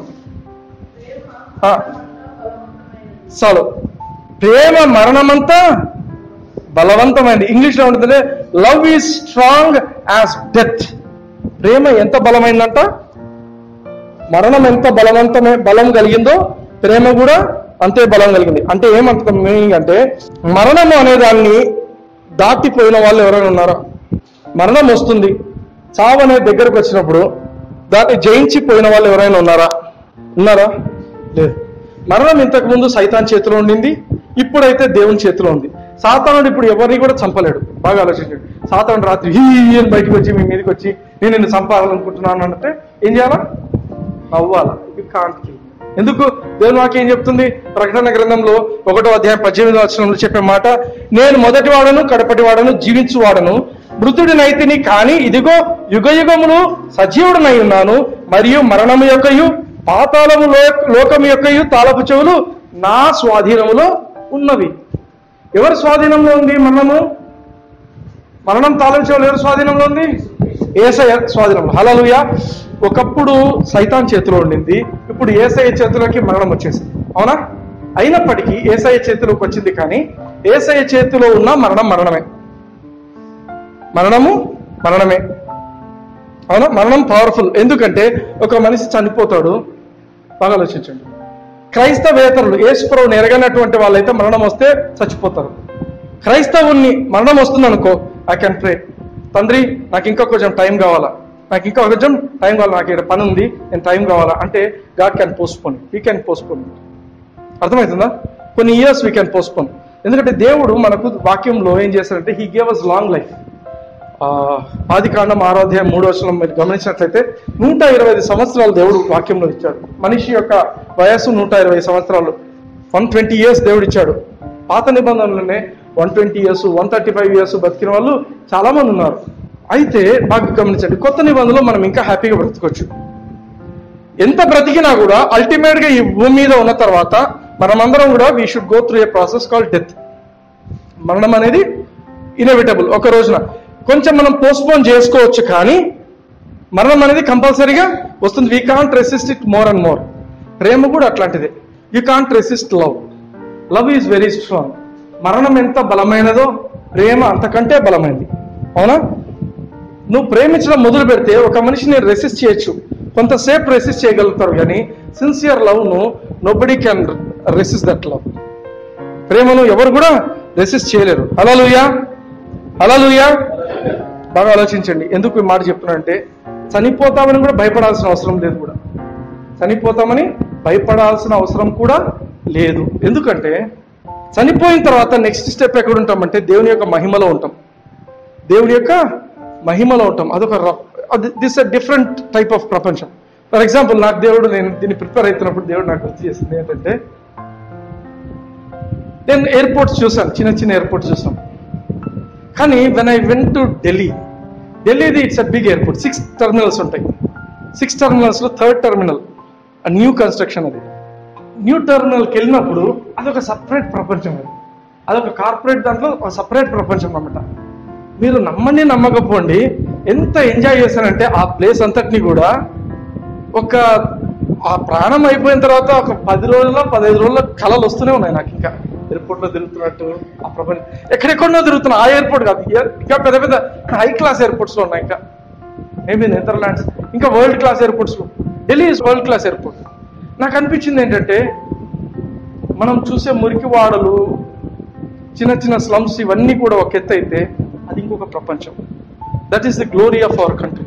చాలు. ప్రేమ మరణమంతా బలవంతమైంది. ఇంగ్లీష్లో ఉంటుంది love is strong as death. ప్రేమ ఎంత బలమైందంట, మరణం ఎంత బలం కలిగిందో ప్రేమ కూడా అంతే బలం కలిగింది. అంటే ఏమంత మీనింగ్ అంటే, మరణము అనే దాన్ని దాటిపోయిన వాళ్ళు ఎవరైనా ఉన్నారా? మరణం వస్తుంది, చావు అనే దగ్గరకు వచ్చినప్పుడు దాన్ని జయించిపోయిన వాళ్ళు ఎవరైనా ఉన్నారా? లేదు. మరణం ఇంతకు ముందు సైతాన్ చేతిలో ఉండింది, ఇప్పుడైతే దేవుని చేతిలో ఉంది. సాతానుడు ఇప్పుడు ఎవరిని కూడా చంపలేడు. బాగా ఆలోచించండి. సాతానుడు రాత్రి హీ అని బయటకు వచ్చి మీ మీదకి వచ్చి నేను నిన్ను చంపాలనుకుంటున్నాను అంటే ఏం చేయాలా? నవ్వాలా? You can't kill. ఎందుకు? దేవుని వాక్యం ఏం చెప్తుంది? ప్రకటన గ్రంథంలో 1వ అధ్యాయం 18వ వచనంలో చెప్పే మాట, నేను మొదటి వాడను కడపటి వాడను జీవించువాడను, మృతుడినైతిని కానీ ఇదిగో యుగయుగములు సజీవుడనై ఉన్నాను, మరియు మరణము యొక్కయు పాతాళము లోకము యొక్కయు తాళపు చెవులు నా స్వాధీనములో ఉన్నవి. ఎవరి స్వాధీనంలో ఉంది మరణము? మరణం తాళపు చెవులు ఎవరి స్వాధీనంలో ఉంది? యేసయ్య స్వాధీనంలో. హల్లెలూయా. ఒకప్పుడు సైతాన్ చేతిలో ఉండింది, ఇప్పుడు యేసయ్య చేతిలోకి మరణం వచ్చేసింది. అవునా? అయినప్పటికీ యేసయ్య చేతిలోకి వచ్చింది, కానీ యేసయ్య చేతిలో ఉన్న మరణమే. మరణమే. అవునా? మరణం పవర్ఫుల్. ఎందుకంటే ఒక మనిషి చనిపోతాడు. బాగా ఆలోచించండి. క్రైస్తవేతరులు యేసుప్రభువుని ఎరగనటువంటి వాళ్ళైతే మరణం వస్తే చచ్చిపోతారు. క్రైస్తవుని మరణం వస్తుంది అనుకో, ఐ కెన్ ప్రే, తండ్రి నాకు ఇంకా కొంచెం టైం కావాలా, నాకు ఇక్కడ పని ఉంది, నేను టైం కావాలా అంటే God can postpone. We can postpone. అర్థమవుతుందా? కొన్ని ఇయర్స్ వీ క్యాన్ పోస్ట్పోన్. ఎందుకంటే దేవుడు మనకు వాక్యంలో ఏం చేస్తాడంటే he gave us long life. ఆదికాండం 6వ అధ్యాయం 3వ వచనం మీరు గమనించినట్లయితే 125 సంవత్సరాలు దేవుడు వాక్యంలో ఇచ్చాడు. మనిషి యొక్క వయస్సు 120 సంవత్సరాలు, 120 ఇయర్స్ దేవుడు ఇచ్చాడు. పాత నిబంధనలోనే 120 ఇయర్స్ 135 ఇయర్స్ బతికిన వాళ్ళు చాలా మంది ఉన్నారు. అయితే బాగా గమనించండి, కొత్త నిబంధనలో మనం ఇంకా హ్యాపీగా బ్రతకొచ్చు. ఎంత బ్రతికినా కూడా అల్టిమేట్ గా ఈ భూమి మీద ఉన్న తర్వాత మనమందరం కూడా we should go through a process called death. మరణం అనేది ఇన్ఎవిటబుల్. ఒక రోజున కొంచెం మనం పోస్ట్పోన్ చేసుకోవచ్చు, కానీ మరణం అనేది కంపల్సరీగా వస్తుంది. We can't resist it more and more. ప్రేమ కూడా అట్లాంటిదే. You can't resist love. Love is very strong. మరణం ఎంత బలమైనదో ప్రేమ అంతకంటే బలమైనది. అవునా? నువ్వు ప్రేమించడం మొదలు పెడితే ఒక మనిషిని రెసిస్ట్ చేయొచ్చు, కొంతసేపు రెసిస్ట్ చేయగలుగుతారు, కానీ సిన్సియర్ లవ్ ను nobody can resist that love. ప్రేమను ఎవరు కూడా రెసిస్ట్ చేయలేరు. హల్లెలూయా. హల్లెలూయా. బాగా ఆలోచించండి. ఎందుకు ఈ మాట చెప్తున్నానంటే, చనిపోతామని కూడా భయపడాల్సిన అవసరం లేదు. చనిపోతామని భయపడాల్సిన అవసరం కూడా లేదు. ఎందుకంటే చనిపోయిన తర్వాత నెక్స్ట్ స్టెప్ ఎక్కడ ఉంటామంటే దేవుని యొక్క మహిమలో ఉంటాం. దేవుని యొక్క మహిమలో ఉంటాం. This a different type of ప్రపంచం. ఫర్ ఎగ్జాంపుల్ నాకు దేవుడు, నేను దీన్ని ప్రిపేర్ అవుతున్నప్పుడు దేవుడు నాకు గుర్తు చేసింది ఏంటంటే, నేను ఎయిర్పోర్ట్స్ చూసాను, చిన్న చిన్న ఎయిర్పోర్ట్స్ చూసాం. కానీ వెన్ ఐ వెంట్ టు ఢిల్లీది it's a big airport. 6 terminals ఉంటాయి. 6 టెర్మినల్స్లో 3rd టెర్మినల్ న్యూ కన్స్ట్రక్షన్. అది న్యూ టెర్మినల్కి వెళ్ళినప్పుడు అదొక సపరేట్ ప్రపంచం. అదొక కార్పొరేట్ దాంట్లో ఒక సపరేట్ ప్రపంచం అన్నమాట. మీరు నమ్మండి నమ్మకపోండి, ఎంత ఎంజాయ్ చేశానంటే ఆ ప్లేస్ అంతటిని కూడా ఆ ప్రాణం అయిపోయిన తర్వాత ఒక 10 రోజుల్లో 15 రోజుల్లో కళలు వస్తూనే ఉన్నాయి నాకు. ఇంకా ఎయిర్పోర్ట్లో తిరుగుతున్నట్టు ఆ ప్రపంచం ఎక్కడెక్కడో తిరుగుతున్నా. ఆ ఎయిర్పోర్ట్ కాదు, ఇంకా పెద్ద పెద్ద హై క్లాస్ ఎయిర్పోర్ట్స్లో ఉన్నాయి. ఇంకా మేబీ నెదర్లాండ్స్, ఇంకా వరల్డ్ క్లాస్ ఎయిర్పోర్ట్స్లో. Delhi is world class airport. నాకు అనిపించింది ఏంటంటే, మనం చూసే మురికి వాడలు, చిన్న చిన్న స్లమ్స్ ఇవన్నీ కూడా ఒక ఎత్తు అయితే, అది ఇంకొక ప్రపంచం. That is the glory of our country.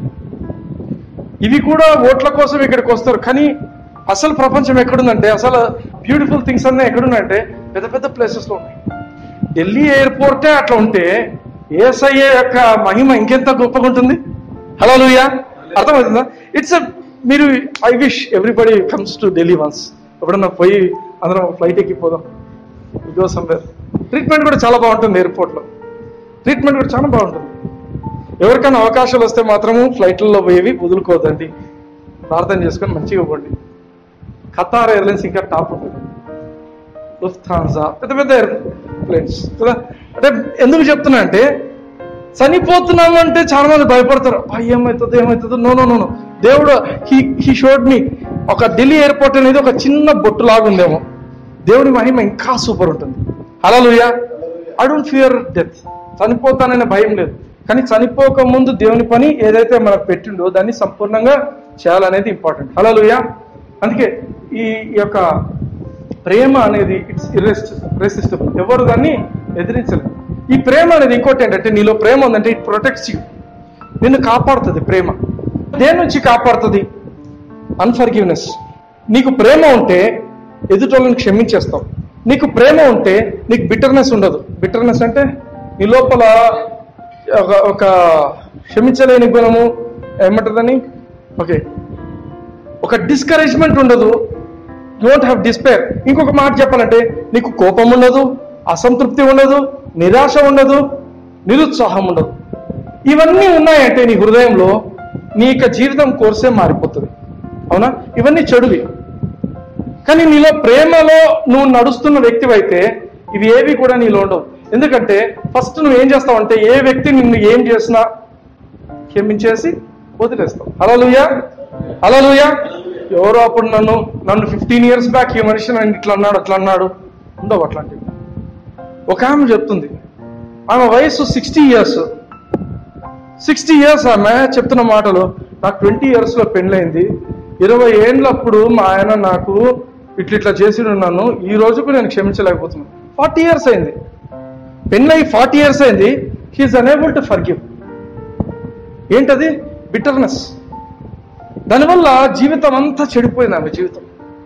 ఇవి కూడా ఓట్ల కోసం ఇక్కడికి వస్తారు, కానీ అసలు ప్రపంచం ఎక్కడుందంటే, అసలు బ్యూటిఫుల్ థింగ్స్ అన్నీ ఎక్కడున్నాయంటే పెద్ద పెద్ద ప్లేసెస్లో ఉన్నాయి. ఢిల్లీ ఎయిర్పోర్టే అట్లా ఉంటే యేసయ్య యొక్క మహిమ ఇంకెంత గొప్పగా ఉంటుంది. హల్లెలూయా, అర్థమవుతుందా? మీరు I wish everybody comes to Delhi once. ఎప్పుడన్నా పోయి అందరం ఫ్లైట్ ఎక్కిపోదాం, గో సమ్వేర్. ట్రీట్మెంట్ కూడా చాలా బాగుంటుంది ఎయిర్పోర్ట్లో. ట్రీట్మెంట్ కూడా చాలా బాగుంటుంది. ఎవరికైనా అవకాశాలు వస్తే మాత్రము ఫ్లైట్లలో పోయేవి వదులుకోవద్దండి. ప్రార్థన చేసుకొని మంచిగా పోండి. ఖతార్ ఎయిర్లైన్స్ ఇంకా టాప్ ఉంటుంది. లుఫ్తాన్జా, పెద్ద పెద్ద ఎయిర్ప్లేన్స్ కదా. అంటే ఎందుకు చెప్తున్నా అంటే, చనిపోతున్నాము అంటే చాలా మంది భయపడతారు. ఏమవుతుందో. నో. దేవుడు హీ షోడ్ మీ. ఒక ఢిల్లీ ఎయిర్పోర్ట్ అనేది ఒక చిన్న బొట్టు లాగుందేమో, దేవుడి మహిమ ఇంకా సూపర్ ఉంటుంది. Hallelujah. I don't fear death. చనిపోతాననే భయం లేదు. కానీ చనిపోక ముందు దేవుని పని ఏదైతే మనకు పెట్టిండో దాన్ని సంపూర్ణంగా చేయాలనేది ఇంపార్టెంట్. హల్లెలూయా. అందుకే ఈ యొక్క ప్రేమ అనేది ఇట్స్ ఇర్రెసిస్టబుల్. ఎవరు దాన్ని ఎదిరించలేదు. ఈ ప్రేమ అనేది ఇంకోటి ఏంటంటే, నీలో ప్రేమ ఉందంటే ఇట్ ప్రొటెక్ట్స్ యూ. నిన్ను కాపాడుతుంది ప్రేమ. దేని నుంచి కాపాడుతుంది? అన్ఫర్గివ్నెస్. నీకు ప్రేమ ఉంటే ఎదుటోళ్ళని క్షమించేస్తావు. నీకు ప్రేమ ఉంటే నీకు బిటర్నెస్ ఉండదు. బిటర్నెస్ అంటే నీ లోపల ఒక క్షమించలేని గుణము, ఏమంటుందని, ఓకే, ఒక డిస్కరేజ్మెంట్ ఉండదు. You won't have despair. ఇంకొక మాట చెప్పాలంటే, నీకు కోపం ఉండదు, అసంతృప్తి ఉండదు, నిరాశ ఉండదు, నిరుత్సాహం ఉండదు. ఇవన్నీ ఉన్నాయంటే నీ హృదయంలో నీ యొక్క జీవితం కోర్సే మారిపోతుంది. అవునా? ఇవన్నీ చెడువి. కానీ నీలో ప్రేమలో నువ్వు నడుస్తున్న వ్యక్తివైతే ఇవి ఏవి కూడా నీలో ఉండవు. ఎందుకంటే ఫస్ట్ నువ్వు ఏం చేస్తావంటే, ఏ వ్యక్తి నిన్ను ఏం చేసినా క్షమించేసి వదిలేస్తావు. హల్లెలూయా, హల్లెలూయా. ఎవరో అప్పుడు నన్ను 15 years బ్యాక్ ఈ మనిషి నన్ను ఇట్లా అన్నాడు, అట్లా అన్నాడు, ఉండవు అట్లాంటివి. ఒక ఆమె చెప్తుంది, ఆమె వయసు 60 years. 60 years ఆమె చెప్తున్న మాటలు, నాకు 20 years పెళ్ళైంది, 20 ఏళ్ళప్పుడు మా ఆయన నాకు ఇట్లా చేసి ఉన్నాను, ఈ రోజుకు నేను క్షమించలేకపోతున్నాను. 40 years అయింది, పెళ్ళై 40 years అయింది. He is unable to forgive. ఏంటది? బిటర్నెస్. దానివల్ల జీవితం అంతా చెడిపోయింది. ఆమె జీవితం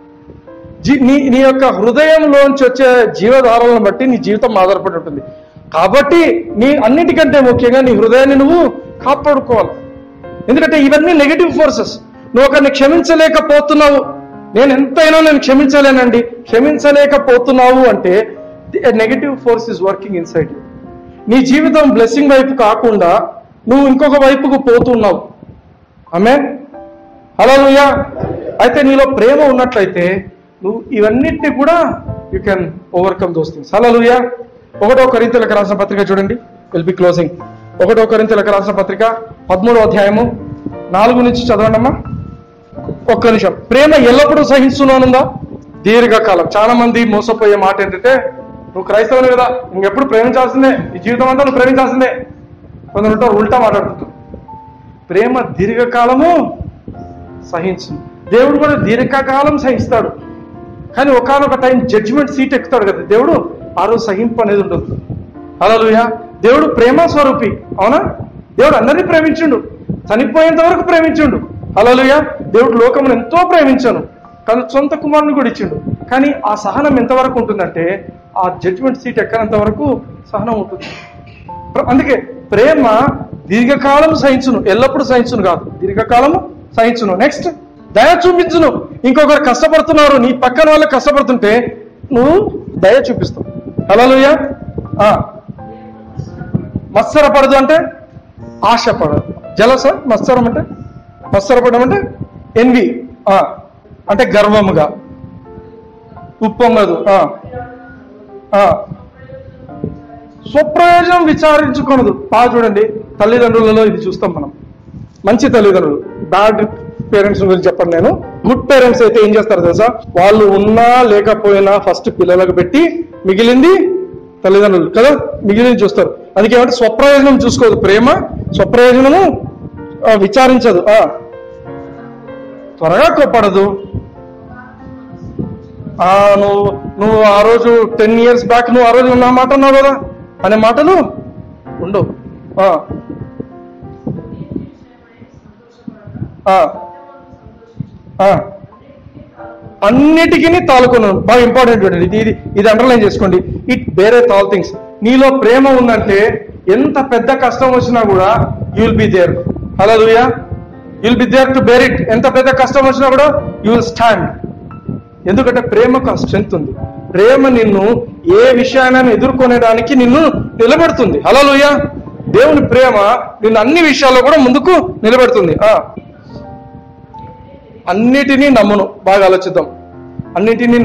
నీ యొక్క హృదయంలోంచి వచ్చే జీవధారాలను బట్టి నీ జీవితం ఆధారపడి ఉంటుంది. కాబట్టి నీ అన్నిటికంటే ముఖ్యంగా నీ హృదయాన్ని నువ్వు కాపాడుకోవాలి. ఎందుకంటే ఇవన్నీ నెగటివ్ ఫోర్సెస్. నువ్వు ఒకరిని క్షమించలేకపోతున్నావు, నేను క్షమించలేనండి, క్షమించలేకపోతున్నావు అంటే negative force is working inside you. నీ జీవితం బ్లెస్సింగ్ వైపు కాకుండా నువ్వు ఇంకొక వైపుకు పోతున్నావు. ఆమేన్, హల్లెలూయా. అయితే నీలో ప్రేమ ఉన్నట్లయితే నువ్వు ఇవన్నిటిని కూడా you can overcome those things. Hallelujah. 1 కొరింథీయులకు రాసిన పత్రిక చూడండి. Will be closing. 1 కొరింథీయులకు రాసిన పత్రిక 13వ అధ్యాయము 4 నుంచి చదవండి అమ్మా. ఒక్క నిమిషం. ప్రేమ ఎల్లప్పుడూ సహించునుందా? దీర్ఘకాలం. చాలా మంది మోసపోయే మాట ఏంటంటే, నువ్వు క్రైస్తవుని కదా, ఇంకెప్పుడు ప్రేమించాల్సిందే, ఈ జీవితం అంతా నువ్వు ప్రేమించాల్సిందే. కొందరు ఉంటారు ఉల్టా మాట్లాడుతుంటారు. ప్రేమ దీర్ఘకాలము సహించు. దేవుడు కూడా దీర్ఘకాలం సహిస్తాడు. కానీ ఒకానొక టైం జడ్జిమెంట్ సీట్ ఎక్కుతాడు కదా దేవుడు, ఆ రోజు సహింపు అనేది ఉండదు. హల్లెలూయా. దేవుడు ప్రేమ స్వరూపి. అవునా? దేవుడు అందరినీ ప్రేమించుండు, చనిపోయేంత వరకు ప్రేమించుండు. హల్లెలూయా. దేవుడు లోకమును ఎంతో ప్రేమించాను, కానీ సొంత కుమారుని కూడా ఇచ్చిండు. కానీ ఆ సహనం ఎంతవరకు ఉంటుందంటే, ఆ జడ్జిమెంట్ సీట్ ఎక్కనంత వరకు సహనం ఉంటుంది. అందుకే ప్రేమ దీర్ఘకాలం సహించును, ఎల్లప్పుడూ సహించును కాదు, దీర్ఘకాలము సహించును. నెక్స్ట్, దయ చూపించును. ఇంకొకరు కష్టపడుతున్నారు, నీ పక్కన వాళ్ళు కష్టపడుతుంటే నువ్వు దయ చూపిస్తావు. హల్లెలూయా. మత్సరపడదు అంటే ఆశపడదు. జలస మత్సరపడడం అంటే ఎన్వి, అంటే గర్వముగా, ఉప్పొంగదు, స్వప్రయోజనం విచారించుకొనదు. బాగా చూడండి, తల్లిదండ్రులలో ఇది చూస్తాం మనం. మంచి తల్లిదండ్రులు, బ్యాడ్ పేరెంట్స్ గురించి చెప్పండి నేను. గుడ్ పేరెంట్స్ అయితే ఏం చేస్తారు తెలుసా? వాళ్ళు ఉన్నా లేకపోయినా ఫస్ట్ పిల్లలకు పెట్టి మిగిలింది తల్లిదండ్రులు కదా, మిగిలింది చూస్తారు. అందుకే ఏమంటే స్వప్రయోజనం చూసుకోదు. ప్రేమ స్వప్రయోజనము విచారించదు, త్వరగా కోప్పడదు. నువ్వు ఆ రోజు 10 years బ్యాక్ నువ్వు ఆ రోజు నా మాట అన్నావు కదా అనే మాటలు ఉండవు. అన్నిటికీ తాలుకున్నాను. బాగా ఇంపార్టెంట్ ఇది అండర్లైన్ చేసుకోండి. It bear all things. నీలో ప్రేమ ఉందంటే ఎంత పెద్ద కష్టం వచ్చినా కూడా you will be there. Hallelujah. You will be there to bear it. ఎంత పెద్ద కష్టం వచ్చినా కూడా యూ విల్ స్టాండ్. ఎందుకంటే ప్రేమకు ఆ స్ట్రెంగ్త్ ఉంది. ప్రేమ నిన్ను ఏ విషయాన్ని ఎదుర్కొనేదానికి నిన్ను నిలబెడుతుంది. హల్లెలూయా. దేవుని ప్రేమ నిన్ను అన్ని విషయాల్లో కూడా ముందుకు నిలబెడుతుంది. అన్నిటినీ నమ్మును. బాగా ఆలోచిద్దాం. అన్నిటినీ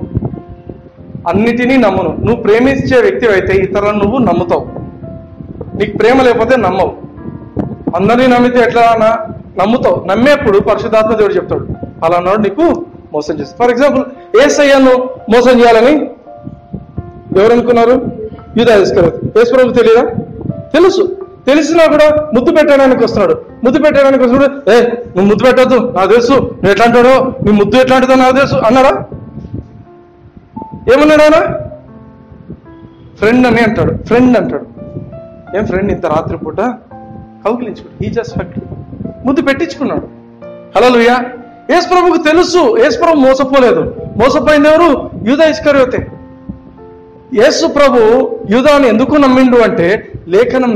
నమ్మును. నువ్వు ప్రేమించే వ్యక్తి అయితే ఇతరులను నువ్వు నమ్ముతావు. నీకు ప్రేమ లేకపోతే నమ్మవు. అందరినీ నమ్మితే ఎట్లా నమ్ముతావు. నమ్మేప్పుడు పరిశుద్ధాత్మ దేవుడు చెప్తాడు, అలా అన్నాడు నీకు మోసం చేస్తాడు. ఫర్ ఎగ్జాంపుల్, యేసయ్యను మోసం చేయాలని ఎవరు అనుకున్నారు? యూదా ఇస్కరియోతు. యేసు ప్రభువుకు తెలియదా? తెలుసు. తెలిసినా కూడా ముద్దు పెట్టడానికి వస్తున్నాడు. నువ్వు ముద్దు పెట్టద్దు నాకు తెలుసు, నువ్వు ఎట్లా అంటాడో, నీ ముద్దు ఎట్లాంటిదో నాకు తెలుసు అన్నాడా? ఏమన్నాడు ఆయన? ఫ్రెండ్ అంటాడు. ఏం ఫ్రెండ్? ఇంత రాత్రిపూట కౌగిలించుకున్నాడు. He just hugged. ముద్దు పెట్టించుకున్నాడు. హల్లెలూయా. యేసు ప్రభువుకు తెలుసు యేసు ప్రభు మోసపోలేదు. మోసపోయింది ఎవరు? యూదా ఇస్కరియోతే. యేసు ప్రభు యూదాను ఎందుకు నమ్మిండు అంటే లేఖనం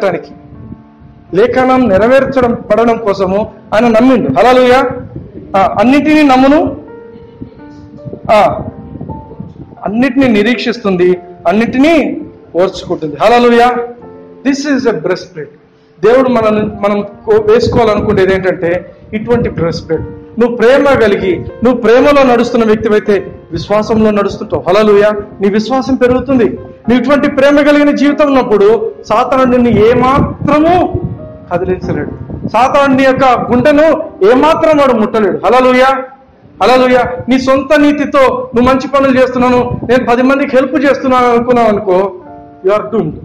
నెరవేర్చడం కోసము ఆయన నమ్మిండు. హల్లెలూయా. అన్నిటినీ నమ్మును, అన్నిటినీ నిరీక్షిస్తుంది, అన్నిటినీ ఓర్చుకుంటుంది. Hallelujah. This is a breast plate. దేవుడు మనం వేసుకోవాలనుకునేది ఏంటంటే ఇటువంటి బ్రెస్ట్ ప్లేట్. నువ్వు ప్రేమ కలిగి నువ్వు ప్రేమలో నడుస్తున్న వ్యక్తివైతే విశ్వాసంలో నడుస్తుంటావు. హల్లెలూయా. నీ విశ్వాసం పెరుగుతుంది. నువ్వు ఇటువంటి ప్రేమ కలిగిన జీవితం ఉన్నప్పుడు సాతానుడు నిన్ను ఏమాత్రము కదిలించలేడు. సాతానుడి యొక్క గుండెను ఏమాత్రం వాడు ముట్టలేడు. హల్లెలూయా. నీ సొంత నీతితో నువ్వు మంచి పనులు చేస్తున్నాను, నేను 10 మందికి హెల్ప్ చేస్తున్నాను అనుకున్నావు అనుకో, యు ఆర్ డూమ్డ్.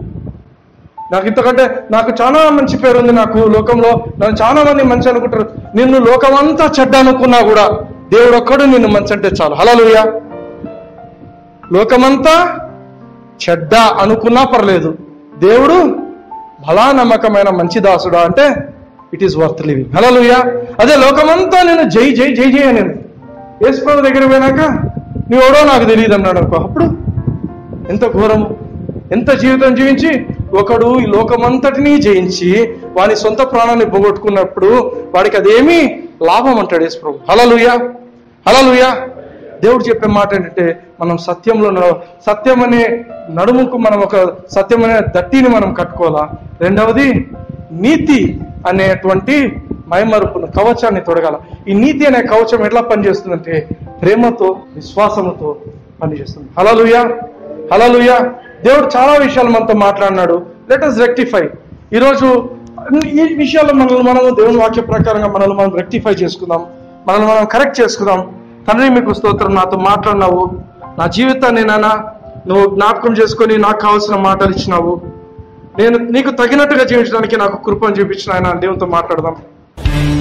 నాకు చాలా మంచి పేరు ఉంది, నాకు లోకంలో నన్ను చాలా మంది మంచి అనుకుంటారు. నిన్ను లోకమంతా చెడ్డ అనుకున్నా కూడా దేవుడు ఒక్కడు నిన్ను మంచి అంటే చాలు. హల్లెలూయా. లోకమంతా చెడ్డ అనుకున్నా పర్లేదు, దేవుడు బలా నమ్మకమైన మంచి దాసుడా అంటే it is worth living. Hallelujah. అదే లోకమంతా నేను జై జై జై జై అని యేసు ప్రభు దగ్గర పోయినాక నీవెవడో నాకు తెలియదు అన్నాడు అనుకో, అప్పుడు ఎంత ఘోరము. ఎంత జీవితం జీవించి ఒకడు ఈ లోకమంతటినీ జయించి వాని సొంత ప్రాణాన్ని పోగొట్టుకున్నప్పుడు వాడికి అదేమీ లాభం అంటాడు యేసు ప్రభు. హల్లెలూయా. దేవుడు చెప్పే మాట ఏంటంటే మనం సత్యం అనే నడుముకు మనం ఒక సత్యం అనే దట్టిని మనం కట్టుకోవాలా. రెండవది నీతి అనేటువంటి మైమరుపును కవచాన్ని తొడగాల. ఈ నీతి అనే కవచం ఎట్లా పనిచేస్తుందంటే ప్రేమతో విశ్వాసముతో పనిచేస్తుంది. హల్లెలూయా. దేవుడు చాలా విషయాలు మనతో మాట్లాడినాడు. Let us rectify. ఈరోజు ఈ విషయాల్లో మనము దేవుని వాక్య ప్రకారంగా మనం రెక్టిఫై చేసుకుందాం, మనం కరెక్ట్ చేసుకుందాం. తండ్రి మీకు స్తోత్రం, నాతో మాట్లాడినావు, నా జీవితాన్ని నాన్న నువ్వు జ్ఞాపకం చేసుకొని నాకు కావాల్సిన మాటలు ఇచ్చినావు. నేను నీకు తగినట్టుగా జీవించడానికి నాకు కృపను చూపించిన ఆయన దేవునితో మాట్లాడదాం.